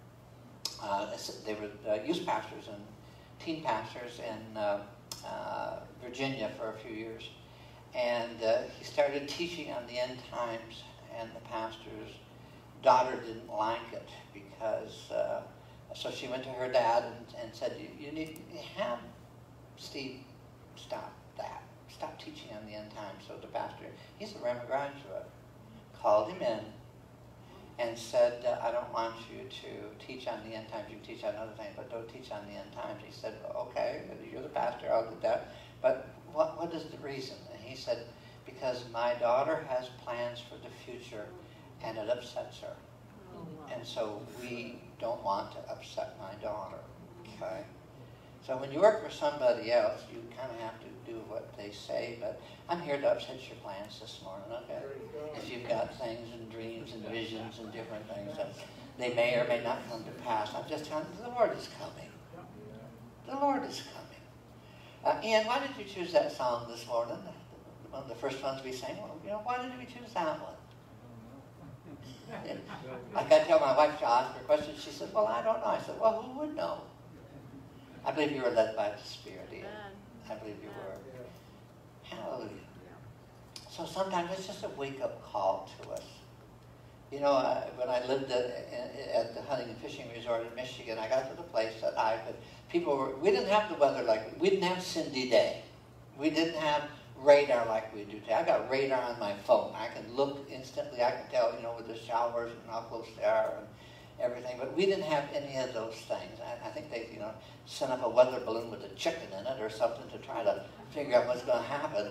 uh, they were uh, youth pastors and teen pastors in uh, uh, Virginia for a few years. And uh, he started teaching on the end times, and the pastor's daughter didn't like it because, uh, so she went to her dad and, and said, you, you need to have Steve stop that. Stop teaching on the end times. So the pastor, he's a Rhema graduate, called him in and said, uh, I don't want you to teach on the end times. You can teach on other things, but don't teach on the end times. He said, well, okay, you're the pastor, I'll do that. But what, what is the reason? And he said, because my daughter has plans for the future, and it upsets her. And so we don't want to upset my daughter, okay? So when you work for somebody else, you kind of have to do what they say, but I'm here to upset your plans this morning, okay? If you've got things and dreams and visions and different things that they may or may not come to pass, I'm just telling you, the Lord is coming. The Lord is coming. Uh, Ian, why did you choose that song this morning? One of the first ones we sang. Well, you know, why did we choose that one? And I got to tell my wife, she asked her a question. She said, well, I don't know. I said, well, who would know? I believe you were led by the Spirit, Ian. I believe you were. Hallelujah. So sometimes it's just a wake-up call to us. You know, I, when I lived at, at the hunting and fishing resort in Michigan, I got to the place that I could, people were, we didn't have the weather like, we didn't have Cindy Day. We didn't have radar like we do today. I got radar on my phone. I can look instantly. I can tell, you know, with the showers and how close they are and everything. But we didn't have any of those things. I, I think they, you know, sent up a weather balloon with a chicken in it or something to try to figure out what's going to happen.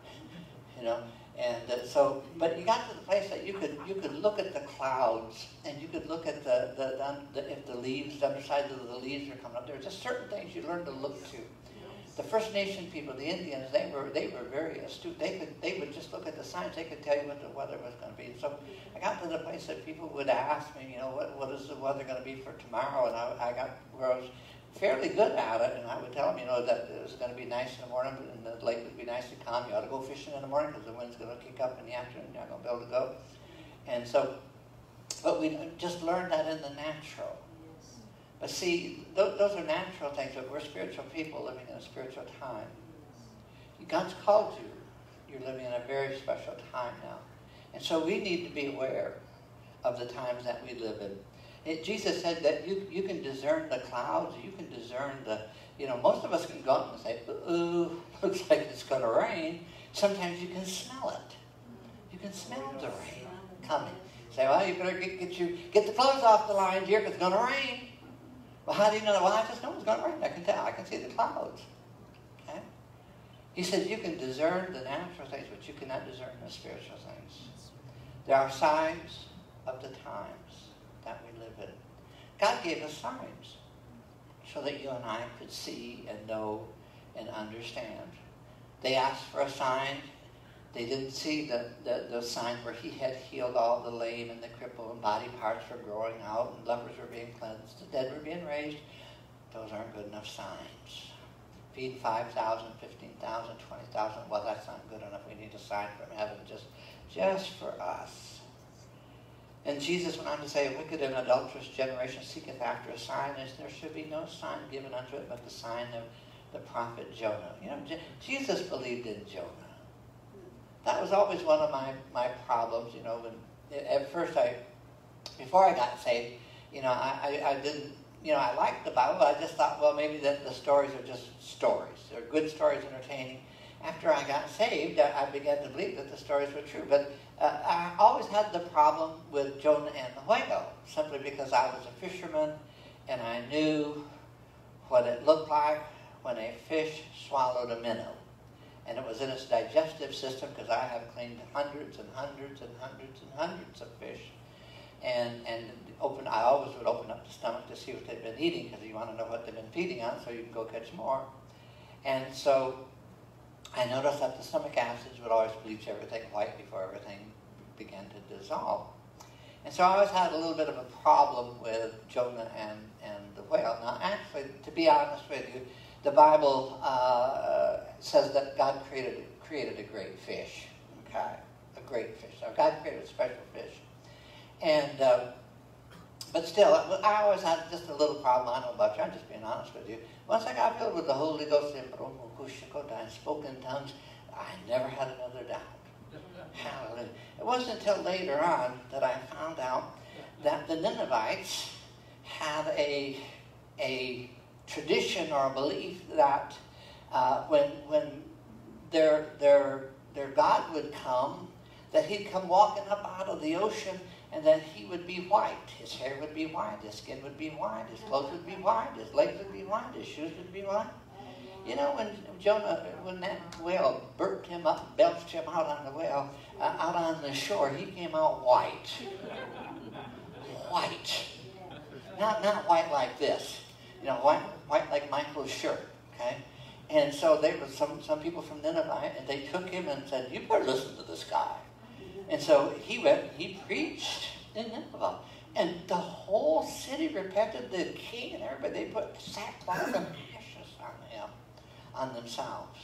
You know, and uh, so, but you got to the place that you could you could look at the clouds and you could look at the the, the, the if the leaves, the underside of the leaves are coming up. There were just certain things you learned to look to. The First Nation people, the Indians, they were they were very astute. They could they would just look at the signs. They could tell you what the weather was going to be. So I got to the place that people would ask me, you know, what what is the weather going to be for tomorrow? And I, I got where I was fairly good at it, and I would tell them, you know, that it was going to be nice in the morning, and the lake would be nice and calm. You ought to go fishing in the morning because the wind's going to kick up in the afternoon. You're not going to be able to go. And so, but we just learned that in the natural. But see, th- those are natural things, but we're spiritual people living in a spiritual time. God's called you. You're living in a very special time now. And so we need to be aware of the times that we live in. It, Jesus said that you, you can discern the clouds, you can discern the, you know, most of us can go out and say, ooh, looks like it's going to rain. Sometimes you can smell it. You can smell the rain coming. Say, well, you better get, get, you, get the clothes off the line here because it's going to rain. Well, how do you know that? Well, I just know it's going to rain. I can tell. I can see the clouds. Okay? He said you can discern the natural things, but you cannot discern the spiritual things. There are signs of the times that we live in. God gave us signs so that you and I could see and know and understand. They asked for a sign. They didn't see the, the, the sign where he had healed all the lame and the crippled and body parts were growing out and lepers were being cleansed, the dead were being raised. Those aren't good enough signs. Feed five thousand, fifteen thousand, twenty thousand, well, that's not good enough. We need a sign from heaven just, just for us. And Jesus went on to say, a wicked and adulterous generation seeketh after a sign, as there should be no sign given unto it but the sign of the prophet Jonah. You know, Je- Jesus believed in Jonah. That was always one of my, my problems, you know, when at first I, before I got saved, you know, I, I, I didn't, you know, I liked the Bible, but I just thought, well, maybe the, the stories are just stories. They're good stories, entertaining. After I got saved, I, I began to believe that the stories were true. But uh, I always had the problem with Jonah and the whale, simply because I was a fisherman, and I knew what it looked like when a fish swallowed a minnow. And it was in its digestive system, because I have cleaned hundreds and hundreds and hundreds and hundreds of fish. And and open, I always would open up the stomach to see what they've been eating, because you want to know what they've been feeding on, so you can go catch more. And so I noticed that the stomach acids would always bleach everything white before everything began to dissolve. And so I always had a little bit of a problem with Jonah and, and the whale. Now, actually, to be honest with you, the Bible uh, says that God created created a great fish, okay, a great fish. So God created a special fish, and uh, but still, I always had just a little problem. I don't know about you. I'm just being honest with you. Once I got filled with the Holy Ghost and spoke in tongues, I never had another doubt. Hallelujah! It wasn't until later on that I found out that the Ninevites had a a tradition or a belief that uh, when when their their their God would come, that he'd come walking up out of the ocean, and that he would be white. His hair would be white, his skin would be white, his clothes would be white, his legs would be white, his shoes would be white. You know, when Jonah, when that whale burped him up, belched him out on the whale, uh, out on the shore, he came out white. White. Not not white like this. You know, white white like Michael's shirt. Okay? And so they were some, some people from Nineveh, and they took him and said, you better listen to this guy. And so he went, he preached in Nineveh. And the whole city repented, the king and everybody, they put sackcloth and ashes on him, on themselves.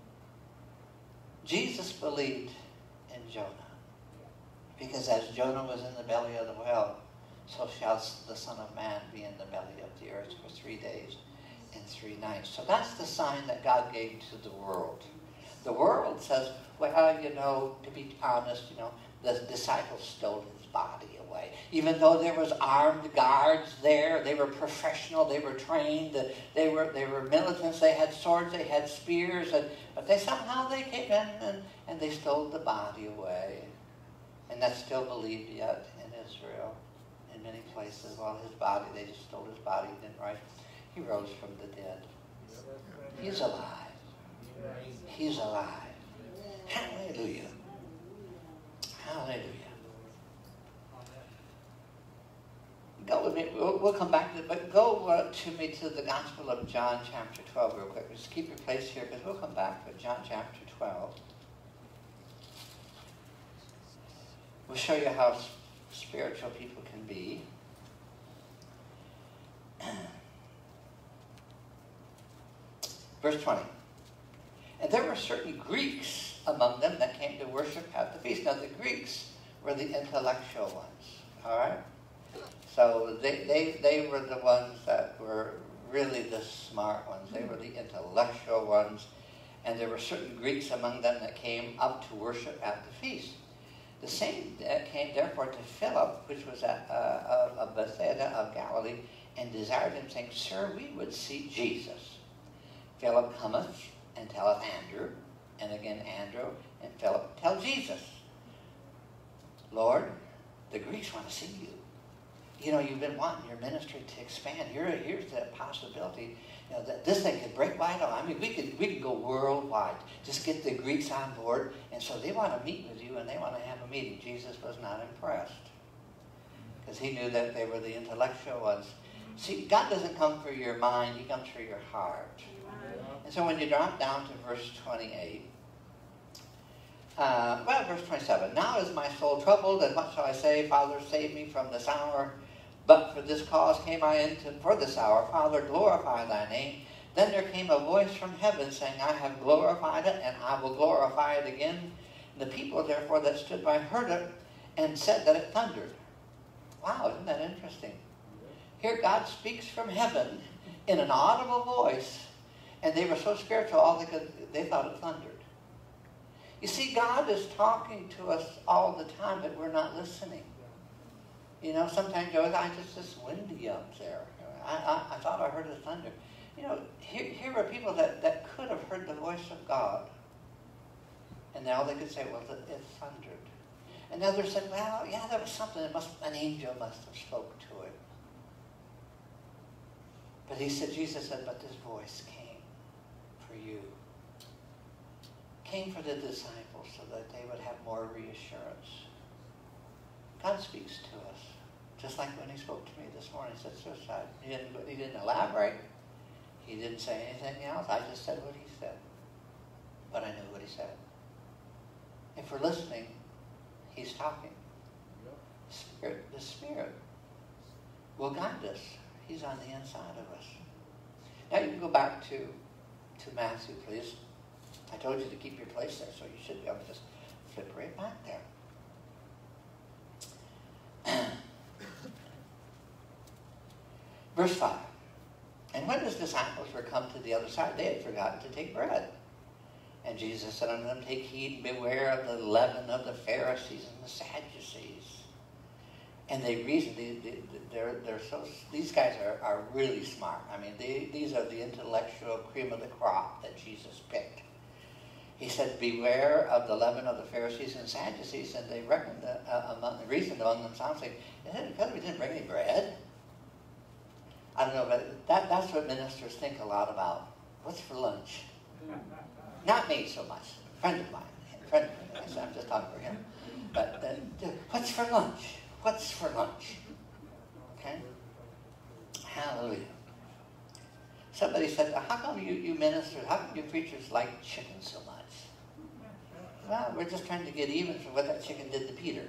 Jesus believed in Jonah. Because as Jonah was in the belly of the whale, so shall the Son of Man be in the belly of the earth for three days and three nights. So that's the sign that God gave to the world. The world says, well, you know, to be honest, you know, the disciples stole his body away. Even though there was armed guards there, they were professional, they were trained, they were they were militants, they had swords, they had spears, and, but they somehow they came in and, and they stole the body away. And that's still believed yet in Israel, in many places. Well, his body, they just stole his body, didn't right? He rose from the dead. He's alive. He's alive. Hallelujah. Hallelujah. Go with me. We'll, we'll come back to it, but go uh, to me to the Gospel of John chapter twelve real quick. Just keep your place here because we'll come back to John chapter twelve. We'll show you how spiritual people can be. Verse twenty. And there were certain Greeks among them that came to worship at the feast. Now the Greeks were the intellectual ones. All right? So they, they, they were the ones that were really the smart ones. They were the intellectual ones. And there were certain Greeks among them that came up to worship at the feast. The same came therefore to Philip, which was at uh, of Bethsaida of Galilee, and desired him, saying, Sir, we would see Jesus. Philip cometh and telleth Andrew, and again Andrew and Philip tell Jesus, Lord, the Greeks want to see you. You know, you've been wanting your ministry to expand. Here, here's the possibility, you know, that this thing could break wide open. I mean, we could we could go worldwide. Just get the Greeks on board, and so they want to meet with you, and they want to have a meeting. Jesus was not impressed because he knew that they were the intellectual ones. See, God doesn't come for your mind; He comes for your heart. And so when you drop down to verse twenty-eight, uh, well, verse twenty-seven. Now is my soul troubled, and what shall I say? Father, save me from this hour. But for this cause came I into for this hour. Father, glorify thy name. Then there came a voice from heaven, saying, I have glorified it, and I will glorify it again. And the people, therefore, that stood by heard it, and said that it thundered. Wow, isn't that interesting? Here God speaks from heaven in an audible voice, and they were so spiritual, all they could, they thought it thundered. You see, God is talking to us all the time, but we're not listening. You know, sometimes you go, I just, it's windy up there. I, I, I thought I heard a thunder. You know, here, here are people that, that could have heard the voice of God. And now they could say, well, it, it thundered. And others said, well, yeah, there was something. It must, an angel must have spoke to it. But he said, Jesus said, but this voice came for you. Came for the disciples so that they would have more reassurance. God speaks to us. Just like when he spoke to me this morning, he said suicide. He didn't, he didn't elaborate. He didn't say anything else. I just said what he said. But I knew what he said. If we're listening, he's talking. Spirit, the Spirit will guide us. He's on the inside of us. Now you can go back to, to Matthew, please. I told you to keep your place there, so you should be able to just flip right back there. Verse five. And when his disciples were come to the other side, they had forgotten to take bread. And Jesus said unto them, Take heed, beware of the leaven of the Pharisees and the Sadducees. And they reason, they, they, they're, they're so, these guys are, are really smart. I mean, they, these are the intellectual cream of the crop that Jesus picked. He said, beware of the leaven of the Pharisees and Sadducees. And they reckoned, uh, among, reasoned among themselves, saying, is it because we didn't bring any bread? I don't know, but that, that's what ministers think a lot about. What's for lunch? Not me so much. A friend of mine. A friend of mine. I'm just talking for him. But uh, what's for lunch? What's for lunch? Okay? Hallelujah. Somebody said, how come you, you ministers, how come you preachers like chicken so much? Well, we're just trying to get even for what that chicken did to Peter.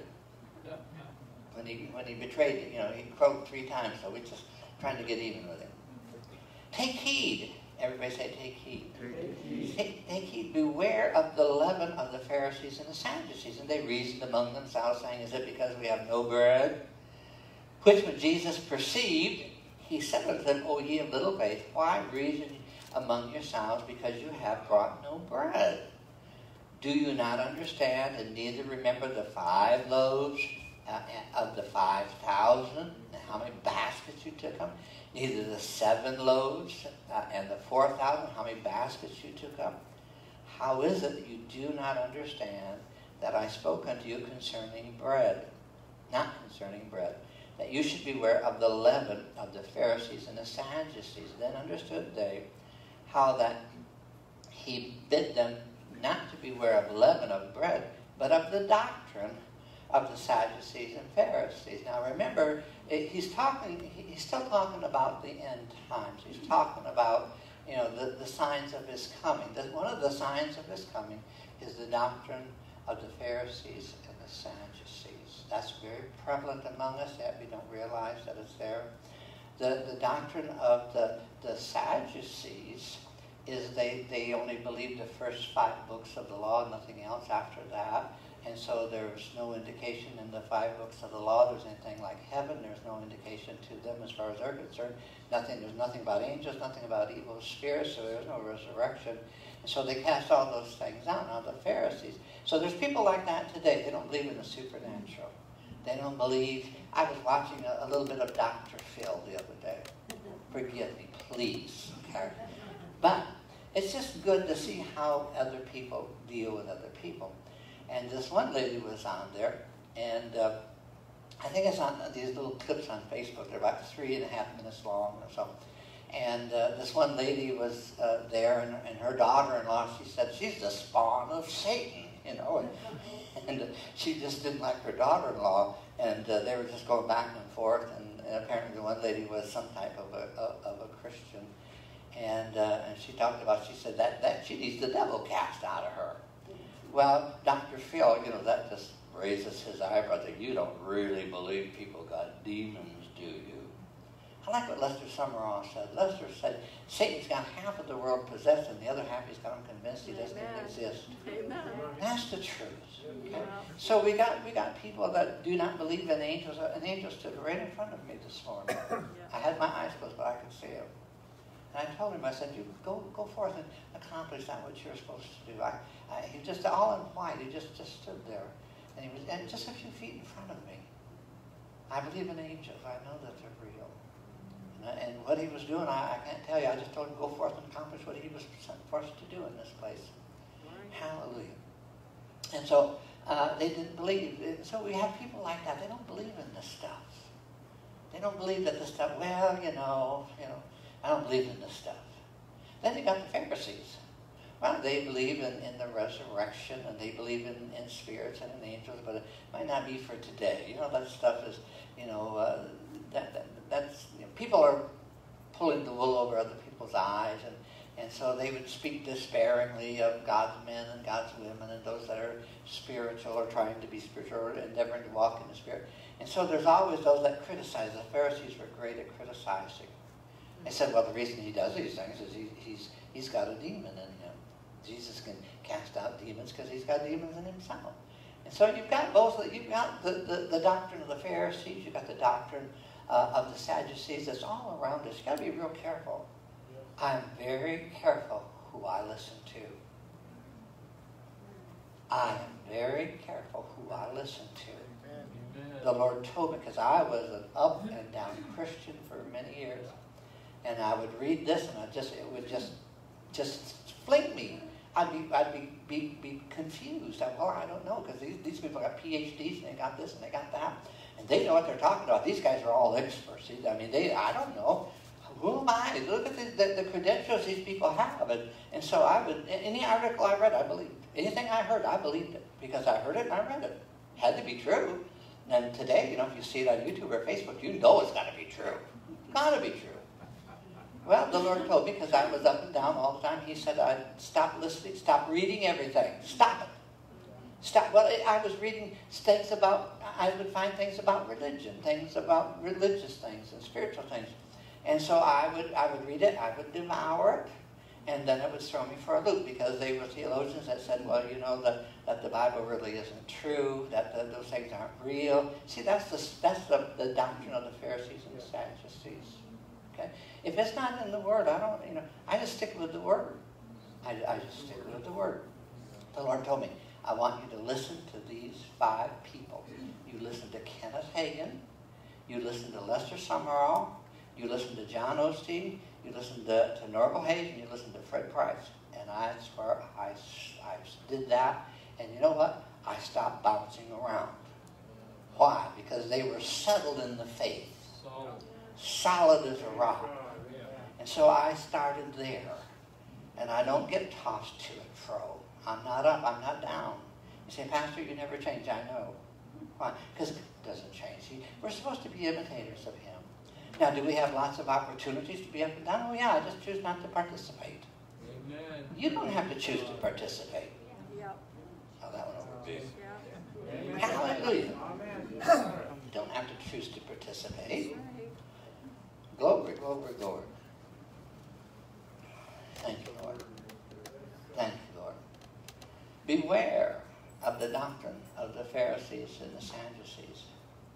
When he, when he betrayed him, you know, he croaked three times, so we're just trying to get even with him. Take heed. Everybody say, take heed. Take heed. Take, take heed. Beware of the leaven of the Pharisees and the Sadducees. And they reasoned among themselves, saying, is it because we have no bread? Which when Jesus perceived, he said unto them, O ye of little faith, why reason among yourselves, because you have brought no bread? Do you not understand, and neither remember the five loaves uh, of the five thousand, and how many baskets you took up? Neither the seven loaves uh, and the four thousand, how many baskets you took up? How is it that you do not understand that I spoke unto you concerning bread? Not concerning bread. That you should beware of the leaven of the Pharisees and the Sadducees. Then understood they how that he bid them not to beware of leaven of bread, but of the doctrine of the Sadducees and Pharisees. Now remember, he's talking, he's still talking about the end times. He's talking about, you know, the, the signs of his coming. One of the signs of his coming is the doctrine of the Pharisees and the Sadducees. That's very prevalent among us, yet we don't realize that it's there. The, the doctrine of the, the Sadducees is they, they only believe the first five books of the law, nothing else after that. And so there's no indication in the five books of the law there's anything like heaven. There's no indication to them as far as they're concerned. Nothing, there's nothing about angels, nothing about evil spirits, so there's no resurrection. And so they cast all those things out. Now the Pharisees. So there's people like that today. They don't believe in the supernatural. They don't believe. I was watching a, a little bit of Doctor Phil the other day. Forgive me, please. Okay? But it's just good to see how other people deal with other people. And this one lady was on there, and uh, I think it's on these little clips on Facebook. They're about three and a half minutes long or so. And uh, this one lady was uh, there, and, and her daughter-in-law, she said, she's the spawn of Satan, you know. And, and uh, she just didn't like her daughter-in-law, and uh, they were just going back and forth. And, and apparently the one lady was some type of a, of a Christian. And, uh, and she talked about, she said that, that she needs the devil cast out of her. Well, Doctor Phil, you know, that just raises his eyebrow that you don't really believe people got demons, do you? I like what Lester Summerall said. Lester said, Satan's got half of the world possessed and the other half he's got him convinced he doesn't even exist. Amen. That's the truth. Okay? So we got we got people that do not believe in angels. An angel stood right in front of me this morning. I had my eyes closed, but I could see him. And I told him, I said, you go go forth and accomplish that what you're supposed to do. I, I, he was just all in white. He just, just stood there. And he was and just a few feet in front of me. I believe in angels. I know that they're real. And, and what he was doing, I, I can't tell you. I just told him to go forth and accomplish what he was sent forth to do in this place. Hallelujah. And so uh, they didn't believe. So we have people like that. They don't believe in this stuff. They don't believe that this stuff, well, you know, you know, I don't believe in this stuff. Then you got the Pharisees. Well, they believe in, in the resurrection, and they believe in, in spirits and in angels, but it might not be for today. You know, that stuff is, you know, uh, that, that that's, you know, people are pulling the wool over other people's eyes, and, and so they would speak disparagingly of God's men and God's women and those that are spiritual or trying to be spiritual or endeavoring to walk in the Spirit. And so there's always those that criticize. The Pharisees were great at criticizing. They said, well, the reason he does these things is he, he's, he's got a demon in him. Jesus can cast out demons because he's got demons in himself. And so you've got both, you've got the, the, the doctrine of the Pharisees, you've got the doctrine uh, of the Sadducees. It's all around us. You've got to be real careful. I'm very careful who I listen to. I am very careful who I listen to. The Lord told me, because I was an up and down Christian for many years, and I would read this, and I just it would just just fling me. I'd be I'd be be, be confused. I, well, I don't know, because these these people got P H Ds and they got this and they got that, and they know what they're talking about. These guys are all experts. I mean, they I don't know. Who am I? Look at the, the, the credentials these people have. And, and so I would, any article I read, I believed. Anything I heard, I believed it. Because I heard it and I read it. It had to be true. And today, you know, if you see it on YouTube or Facebook, you know it's got to be true. Got to be true. Well, the Lord told me, because I was up and down all the time, He said, I'd stop listening, stop reading everything. Stop it. Stop. Well, I was reading things about, I would find things about religion, things about religious things and spiritual things. And so I would I would read it, I would devour it, and then it would throw me for a loop, because they were theologians that said, well, you know, that, that the Bible really isn't true, that the, those things aren't real. See, that's the that's the, the doctrine of the Pharisees and the Sadducees. Okay? If it's not in the Word, I don't, you know, I just stick with the Word. I, I just stick with the Word. The Lord told me, I want you to listen to these five people. You listen to Kenneth Hagin, you listen to Lester Summerall, you listen to John Osteen, you listen to, to Norval Hayes, and you listen to Fred Price. And I swear, I, I did that, and you know what? I stopped bouncing around. Why? Because they were settled in the faith. Solid as a rock. And so I started there. And I don't get tossed to and fro. I'm not up, I'm not down. You say, Pastor, you never change. I know. Why? Because it doesn't change. See, we're supposed to be imitators of Him. Now, do we have lots of opportunities to be up and down? Oh, yeah, I just choose not to participate. Amen. You don't have to choose to participate. Yep. Oh, that one over. Yep. Hallelujah. You don't have to choose to participate. Glory, glory, glory. Thank you, Lord. Thank you, Lord. Beware of the doctrine of the Pharisees and the Sadducees.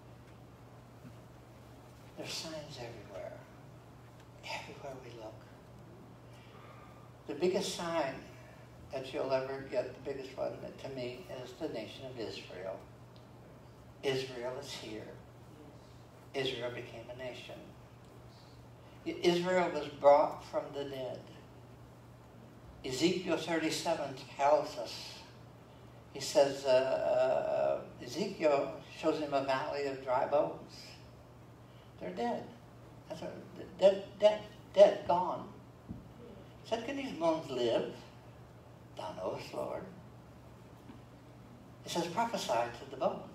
There's signs everywhere. Everywhere we look. The biggest sign that you'll ever get, the biggest one to me, is the nation of Israel. Israel is here. Israel became a nation. Israel was brought from the dead. Ezekiel thirty-seven tells us, he says, uh, uh, Ezekiel shows him a valley of dry bones. They're dead. That's what, dead, dead, dead, gone. He said, can these bones live? Thou knowest, Lord. He says, prophesy to the bones.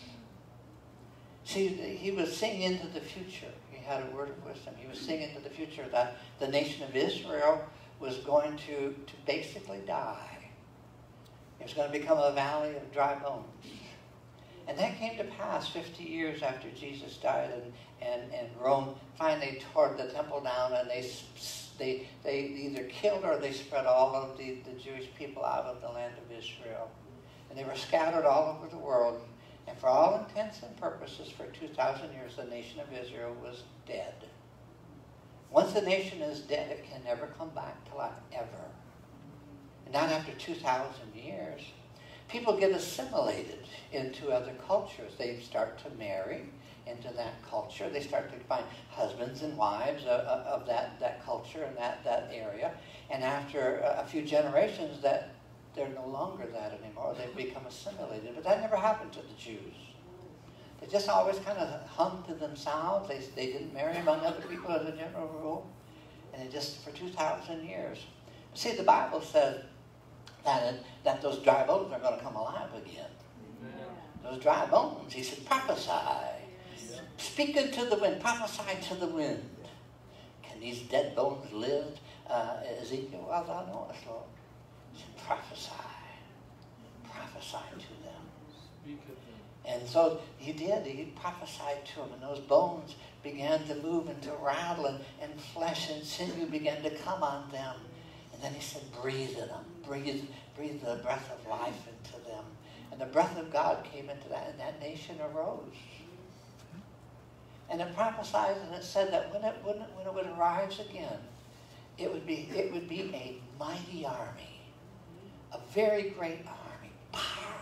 See, he was seeing into the future. He had a word of wisdom. He was seeing into the future that the nation of Israel was going to, to basically die. It was going to become a valley of dry bones. And that came to pass fifty years after Jesus died, and, and, and Rome finally tore the temple down, and they, they, they either killed or they spread all of the, the Jewish people out of the land of Israel. And they were scattered all over the world. And for all intents and purposes, for two thousand years, the nation of Israel was dead. Once the nation is dead, it can never come back to life, ever. And not after two thousand years. People get assimilated into other cultures. They start to marry into that culture. They start to find husbands and wives of, of that, that culture and that, that area. And after a few generations, that they're no longer that anymore. They've become assimilated. But that never happened to the Jews. They just always kind of hung to themselves. They, they didn't marry among other people as a general rule. And it just, for two thousand years. See, the Bible says that, it, that those dry bones are going to come alive again. Amen. Those dry bones, he said, prophesy. Yes. Speak into the wind. Prophesy to the wind. Can these dead bones live? Uh, Ezekiel, well, thou knowest, Lord. He said, prophesy. Prophesy to them. Speak of them. And so he did. He prophesied to them, and those bones began to move and to rattle, and, and flesh and sinew began to come on them. And then he said, breathe in them. Breathe, breathe the breath of life into them. And the breath of God came into that, and that nation arose. And it prophesied, and it said that when it, when it, when it would arise again, it would be, it would be a mighty army, a very great army, powerful.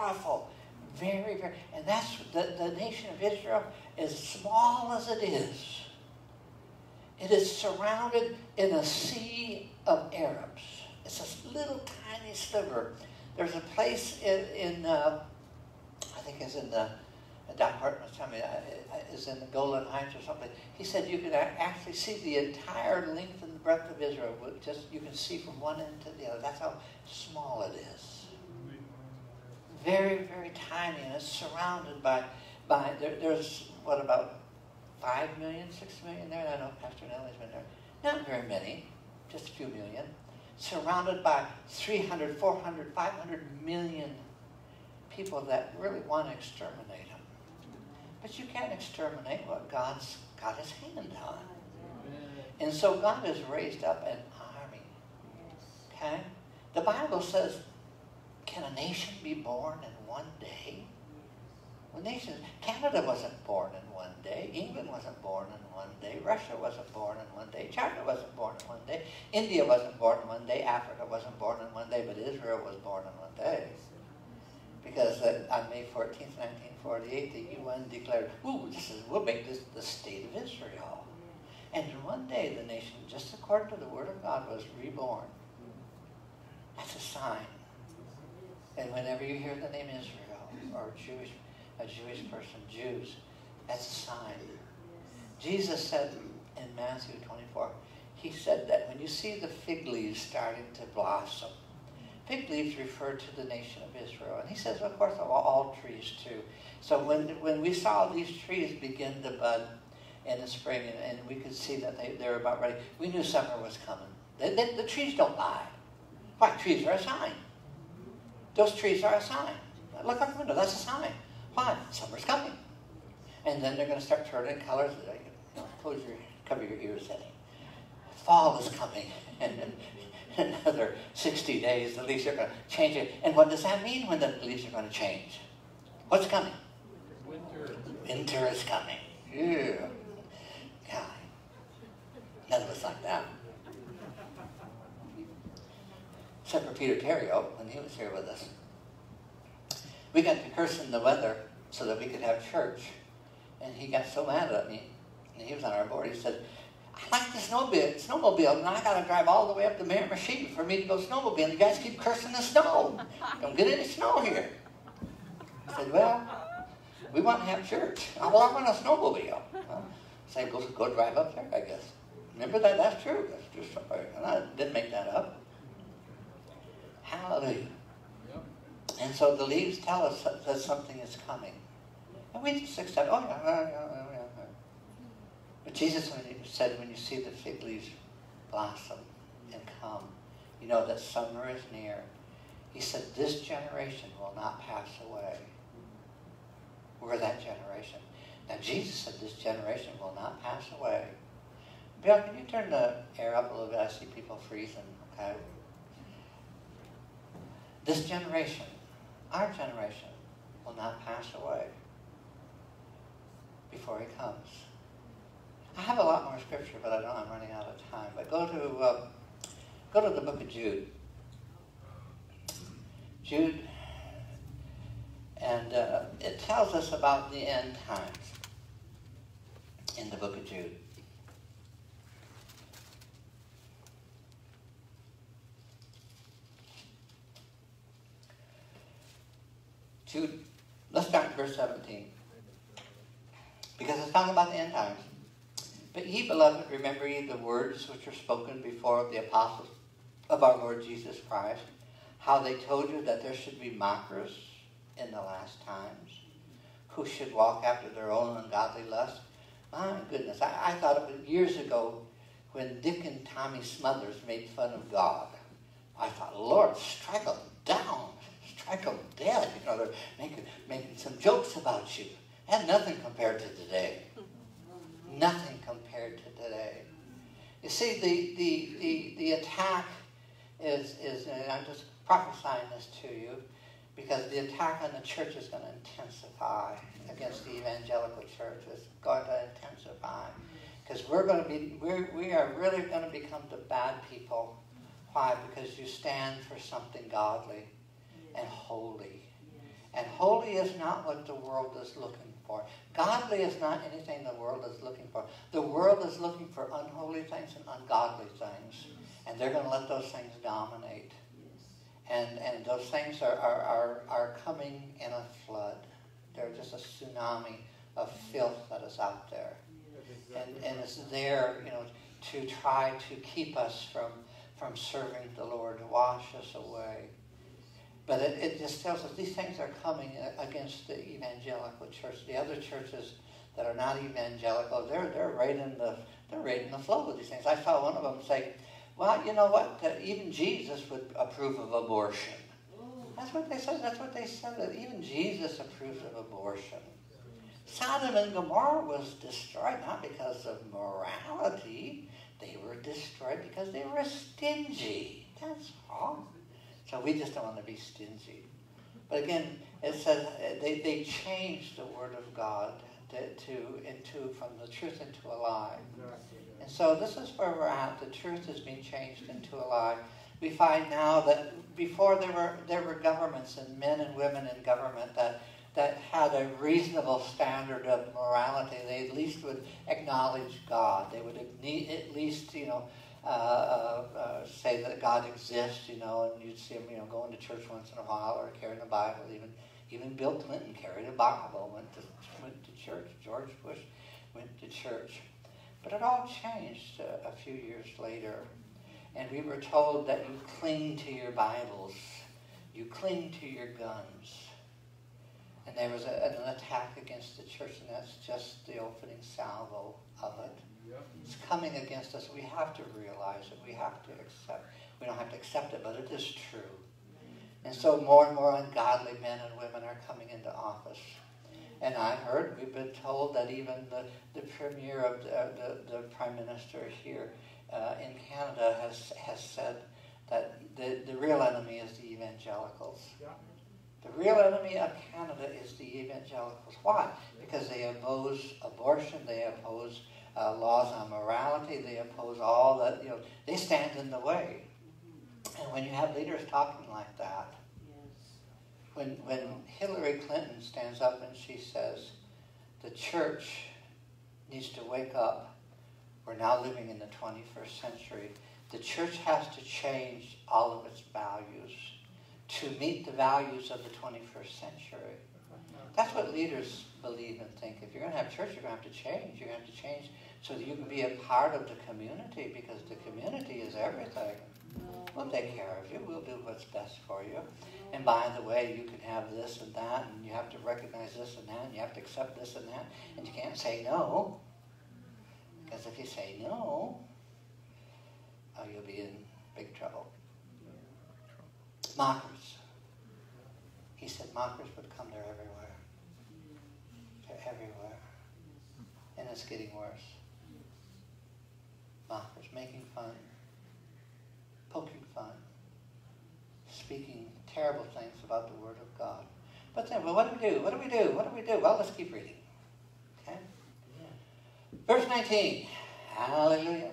powerful. Very, very, and that's the, the nation of Israel, as small as it is, it is surrounded in a sea of Arabs. It's a little tiny sliver. There's a place in, in uh, I think it's in the, Doc Horton was telling me, uh, is in the Golan Heights or something. He said you could actually see the entire length and breadth of Israel. Just you can see from one end to the other. That's how small it is. Very, very tiny, and it's surrounded by, by there, there's, what, about five million, six million there? I know Pastor Nelly's been there. Not very many, just a few million. Surrounded by three hundred, four hundred, five hundred million people that really want to exterminate them. But you can't exterminate what God's got his hand on. And so God has raised up an army. Okay? The Bible says, can a nation be born in one day? Well, nations, Canada wasn't born in one day. England wasn't born in one day. Russia wasn't born in one day. China wasn't born in one day. India wasn't born in one day. Africa wasn't born in one day. But Israel was born in one day. Because uh, on May fourteenth, nineteen forty-eight, the U N declared, ooh, this is, we'll make this the state of Israel. And in one day, the nation, just according to the Word of God, was reborn. That's a sign. And whenever you hear the name Israel, or Jewish, a Jewish person, Jews, that's a sign. Jesus said in Matthew twenty-four, he said that when you see the fig leaves starting to blossom, fig leaves refer to the nation of Israel. And he says, of course, all, all trees too. So when, when we saw these trees begin to bud in the spring, and, and we could see that they, they were about ready, we knew summer was coming. They, they, the trees don't lie. Why? Trees are a sign. Those trees are a sign. Look out the window, that's a sign. Why? Summer's coming. And then they're going to start turning colors. You know, close your, cover your ears, Eddie. Fall is coming. And in another sixty days, the leaves are going to change it. And what does that mean when the leaves are going to change? What's coming? Winter. Winter is coming. Ew. God. None of us like that. Except for Peter Terrio, when he was here with us. We got to cursing the weather so that we could have church. And he got so mad at me, and he was on our board, he said, I like the snowmobile, snowmobile, and I got to drive all the way up to Miramichi for me to go snowmobile. You guys keep cursing the snow. Don't get any snow here. I said, well, we want to have church. Oh, well, I want a snowmobile. Well, I said, go, go drive up there, I guess. Remember that? That's true. That's true. And I didn't make that up. Hallelujah. Yep. And so the leaves tell us that, that something is coming. And we just accept, oh, yeah, yeah, yeah, yeah, yeah. But Jesus said, when you see the fig leaves blossom and come, you know that summer is near. He said, this generation will not pass away. We're that generation. Now, Jesus said, this generation will not pass away. Bill, can you turn the air up a little bit? I see people freezing, okay? This generation, our generation, will not pass away before he comes. I have a lot more scripture, but I know I'm running out of time. But go to uh, go to the book of Jude. Jude, and uh, it tells us about the end times in the book of Jude. Jude, let's start in verse seventeen. Because it's talking about the end times. But ye, beloved, remember ye the words which were spoken before of the apostles of our Lord Jesus Christ, how they told you that there should be mockers in the last times, who should walk after their own ungodly lust. My goodness, I, I thought of it years ago when Dick and Tommy Smothers made fun of God. I thought, Lord, strike them down. Strike them dead. You know, they're making, making some jokes about you. And nothing compared to today. Nothing compared to today. You see, the the the, the attack is, is, and I'm just prophesying this to you, because the attack on the church is going to intensify against the evangelical church. It's going to intensify. Because we're going to be, we're, we are really going to become the bad people. Why? Because you stand for something godly and holy. And And holy is not what the world is looking for. Godly is not anything the world is looking for. The world is looking for unholy things and ungodly things. And they're going to let those things dominate. And and those things are, are, are, are coming in a flood. They're just a tsunami of filth that is out there. And and it's there, you know, to try to keep us from, from serving the Lord, to wash us away. But it, it just tells us these things are coming against the evangelical church. The other churches that are not evangelical, they're they're right in the they're right in the flow with these things. I saw one of them say, "Well, you know what? Uh, even Jesus would approve of abortion." That's what they said. That's what they said. That even Jesus approves of abortion. Sodom and Gomorrah was destroyed not because of morality. They were destroyed because they were stingy. That's all. So we just don't want to be stingy. But again, it says they, they changed the Word of God to, to into from the truth into a lie. And so this is where we're at. The truth is being changed into a lie. We find now that before there were there were governments and men and women in government that that had a reasonable standard of morality. They at least would acknowledge God. They would at least, you know, uh, uh, uh, say that God exists, you know, and you'd see them, you know, going to church once in a while or carrying a Bible. Even even Bill Clinton carried a Bible, went to went to church. George Bush went to church. But it all changed a, a few years later. And we were told that you cling to your Bibles. You cling to your guns. And there was a, an attack against the church, and that's just the opening salvo of it. Yep. It's coming against us. We have to realize it. We have to accept. We don't have to accept it, but it is true. And so more and more ungodly men and women are coming into office. And I've heard, we've been told that even the, the premier of the, uh, the, the prime minister here uh, in Canada has has said that the, the real enemy is the evangelicals. Yeah. The real enemy of Canada is the evangelicals. Why? Because they oppose abortion, they oppose uh, laws on morality, they oppose all that, you know, they stand in the way. And when you have leaders talking like that, when, when Hillary Clinton stands up and she says, the church needs to wake up, we're now living in the twenty-first century, the church has to change all of its values to meet the values of the twenty-first century. That's what leaders believe and think. If you're going to have church, you're going to have to change. You're going to have to change so that you can be a part of the community, because the community is everything. We'll take care of you. We'll do what's best for you. And by the way, you can have this and that, and you have to recognize this and that, and you have to accept this and that, and you can't say no. Because if you say no, oh, you'll be in big trouble. Mockers. He said mockers would come there everywhere. They're everywhere. And it's getting worse. Mockers making fun, poking fun, speaking terrible things about the Word of God. But then, well, what do we do? What do we do? What do we do? Well, let's keep reading. Okay? Verse nineteen. Hallelujah.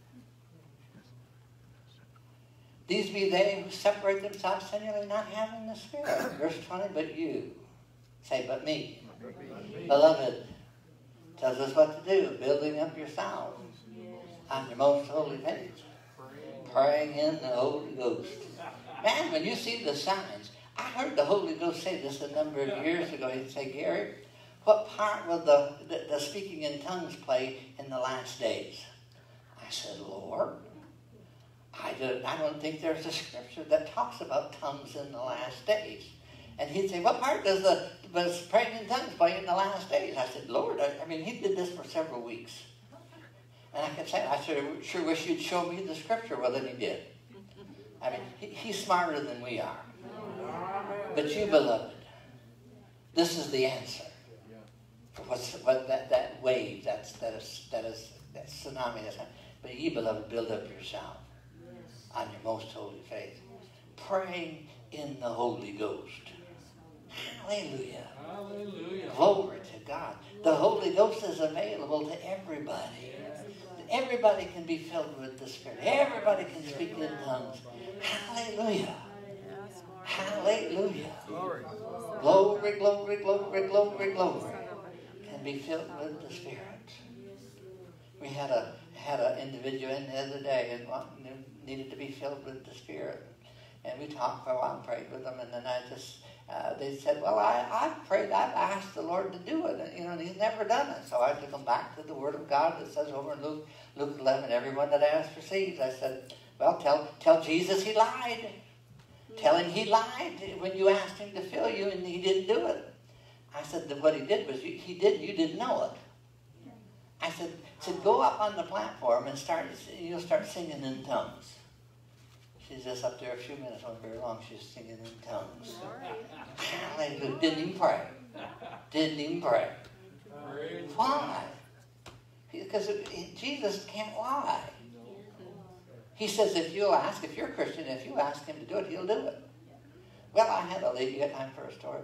These be they who separate themselves singularly, not having the Spirit. Verse twenty, but you. Say, but me. But me. Beloved, tells us what to do. Building up yourselves on your most holy faith. Praying in the Holy Ghost. Man, when you see the signs, I heard the Holy Ghost say this a number of years ago. He'd say, Gary, what part will the, the, the speaking in tongues play in the last days? I said, Lord, I don't, I don't think there's a scripture that talks about tongues in the last days. And he'd say, what part does the, does praying in tongues play in the last days? I said, Lord, I, I mean, he did this for several weeks. And I kept saying, I sure, sure wish you'd show me the scripture. Well, then he did. I mean, he, he's smarter than we are. But you, beloved, this is the answer for what's, what that, that wave, that's, that is, that is, that tsunami that's happening. But ye, beloved, build up yourself on your most holy faith, praying in the Holy Ghost. Hallelujah. Hallelujah. Glory to God. The Holy Ghost is available to everybody. Everybody can be filled with the Spirit. Everybody can speak in tongues. Hallelujah. Hallelujah. Glory. Glory, glory, glory, glory, glory. And be filled with the Spirit. We had a had an individual in the other day and needed to be filled with the Spirit. And we talked for a while and prayed with them. And then I just, uh, they said, well, I, I've prayed, I've asked the Lord to do it. And, you know, and he's never done it. So I took him back to the Word of God that says over in Luke, Luke eleven, everyone that asks receives. I said, well, tell, tell Jesus he lied. Tell him he lied when you asked him to fill you and he didn't do it. I said that what he did was, you, he did, you didn't know it. I said, said, go up on the platform and start, you'll start singing in tongues. She's just up there a few minutes, not very long, she's singing in tongues. Hallelujah. Didn't even pray. Didn't even pray. Why? Because Jesus can't lie. He says if you'll ask, if you're a Christian, if you ask him to do it, he'll do it. Well, I had a lady, you got time for a story?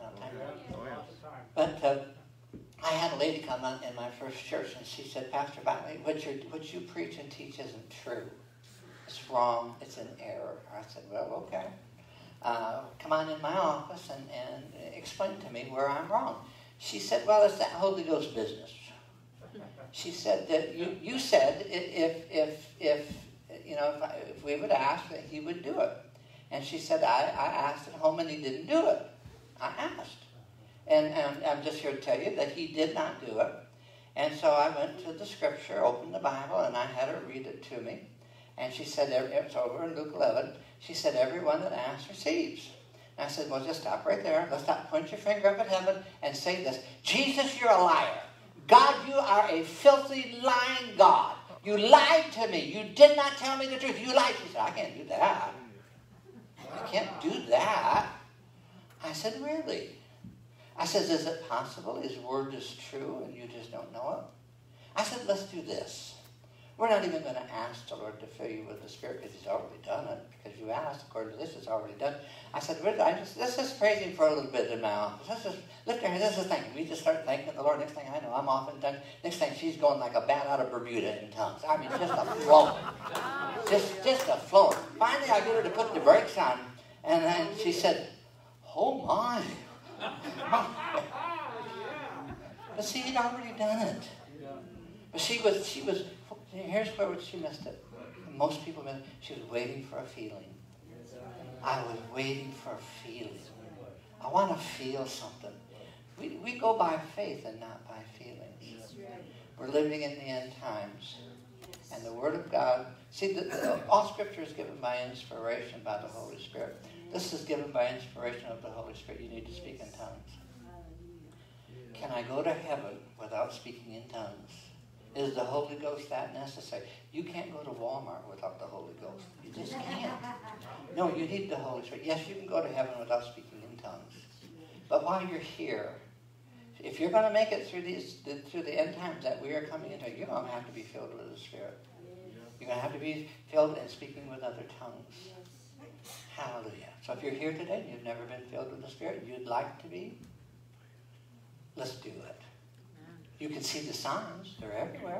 But uh, I had a lady come on in my first church, and she said, Pastor Batley, what, you're, what you preach and teach isn't true. It's wrong. It's an error. I said, well, okay. Uh, come on in my office and, and explain to me where I'm wrong. She said, well, it's that Holy Ghost business. She said that you, you said if, if, if, you know, if, I, if we would ask, that he would do it. And she said, I, I asked at home and he didn't do it. I asked. And, and I'm just here to tell you that he did not do it. And so I went to the scripture, opened the Bible, and I had her read it to me. And she said, it's over in Luke eleven. She said, everyone that asks receives. And I said, well, just stop right there. Let's stop. Point your finger up at heaven and say this. Jesus, you're a liar. God, you are a filthy, lying God. You lied to me. You did not tell me the truth. You lied. She said, I can't do that. I can't do that. I said, really? I said, is it possible his word is true and you just don't know it? I said, let's do this. We're not even going to ask the Lord to fill you with the Spirit because he's already done it. Because you asked, according to this, it's already done. I said, I just, let's just praise him for a little bit in my office. Let's just lift our hands. This is the thing. We just start thanking the Lord. Next thing I know, I'm off in tongues. Next thing, she's going like a bat out of Bermuda in tongues. I mean, just a flowing. Just, just a flowing. Finally, I get her to put the brakes on. And then she said, oh my. But see, he'd already done it. But she was, she was, here's where she missed it. Most people missed it. She was waiting for a feeling. I was waiting for a feeling. I want to feel something. We, we go by faith and not by feelings. We're living in the end times. And the Word of God, see, the, the, all Scripture is given by inspiration by the Holy Spirit. This is given by inspiration of the Holy Spirit. You need to speak in tongues. Can I go to heaven without speaking in tongues? Is the Holy Ghost that necessary? You can't go to Walmart without the Holy Ghost. You just can't. No, you need the Holy Spirit. Yes, you can go to heaven without speaking in tongues. But while you're here, if you're going to make it through these through the end times that we are coming into, you're going to have to be filled with the Spirit. You're going to have to be filled and speaking with other tongues. Hallelujah. So if you're here today and you've never been filled with the Spirit, you'd like to be, let's do it. You can see the signs. They're everywhere.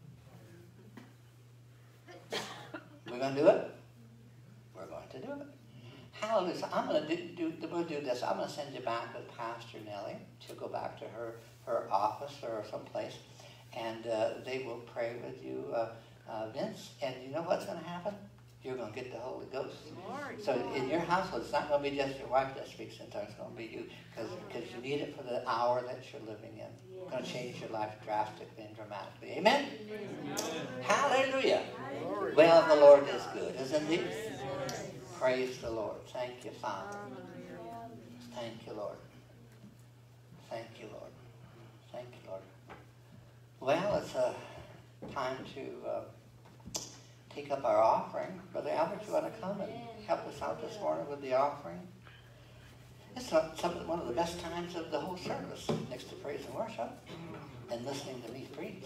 We're going to do it? We're going to do it. Hallelujah. So I'm going to do, do, we'll do this. I'm going to send you back with Pastor Nellie. She'll go back to her, her office or someplace, and uh, they will pray with you, uh, uh, Vince. And you know what's going to happen? You're going to get the Holy Ghost. Lord, so Lord. In your household, it's not going to be just your wife that speaks in tongues. It's going to be you, because you need it for the hour that you're living in. It's going to change your life drastically and dramatically. Amen? Amen. Hallelujah. Lord. Well, the Lord is good, isn't he? Praise the Lord. Thank you, Father. Thank you, Lord. Thank you, Lord. Thank you, Lord. Well, it's uh, time to uh, take up our offering. Brother Albert, you want to come and help us out this morning with the offering? It's uh, some, one of the best times of the whole service, next to praise and worship, and listening to me preach.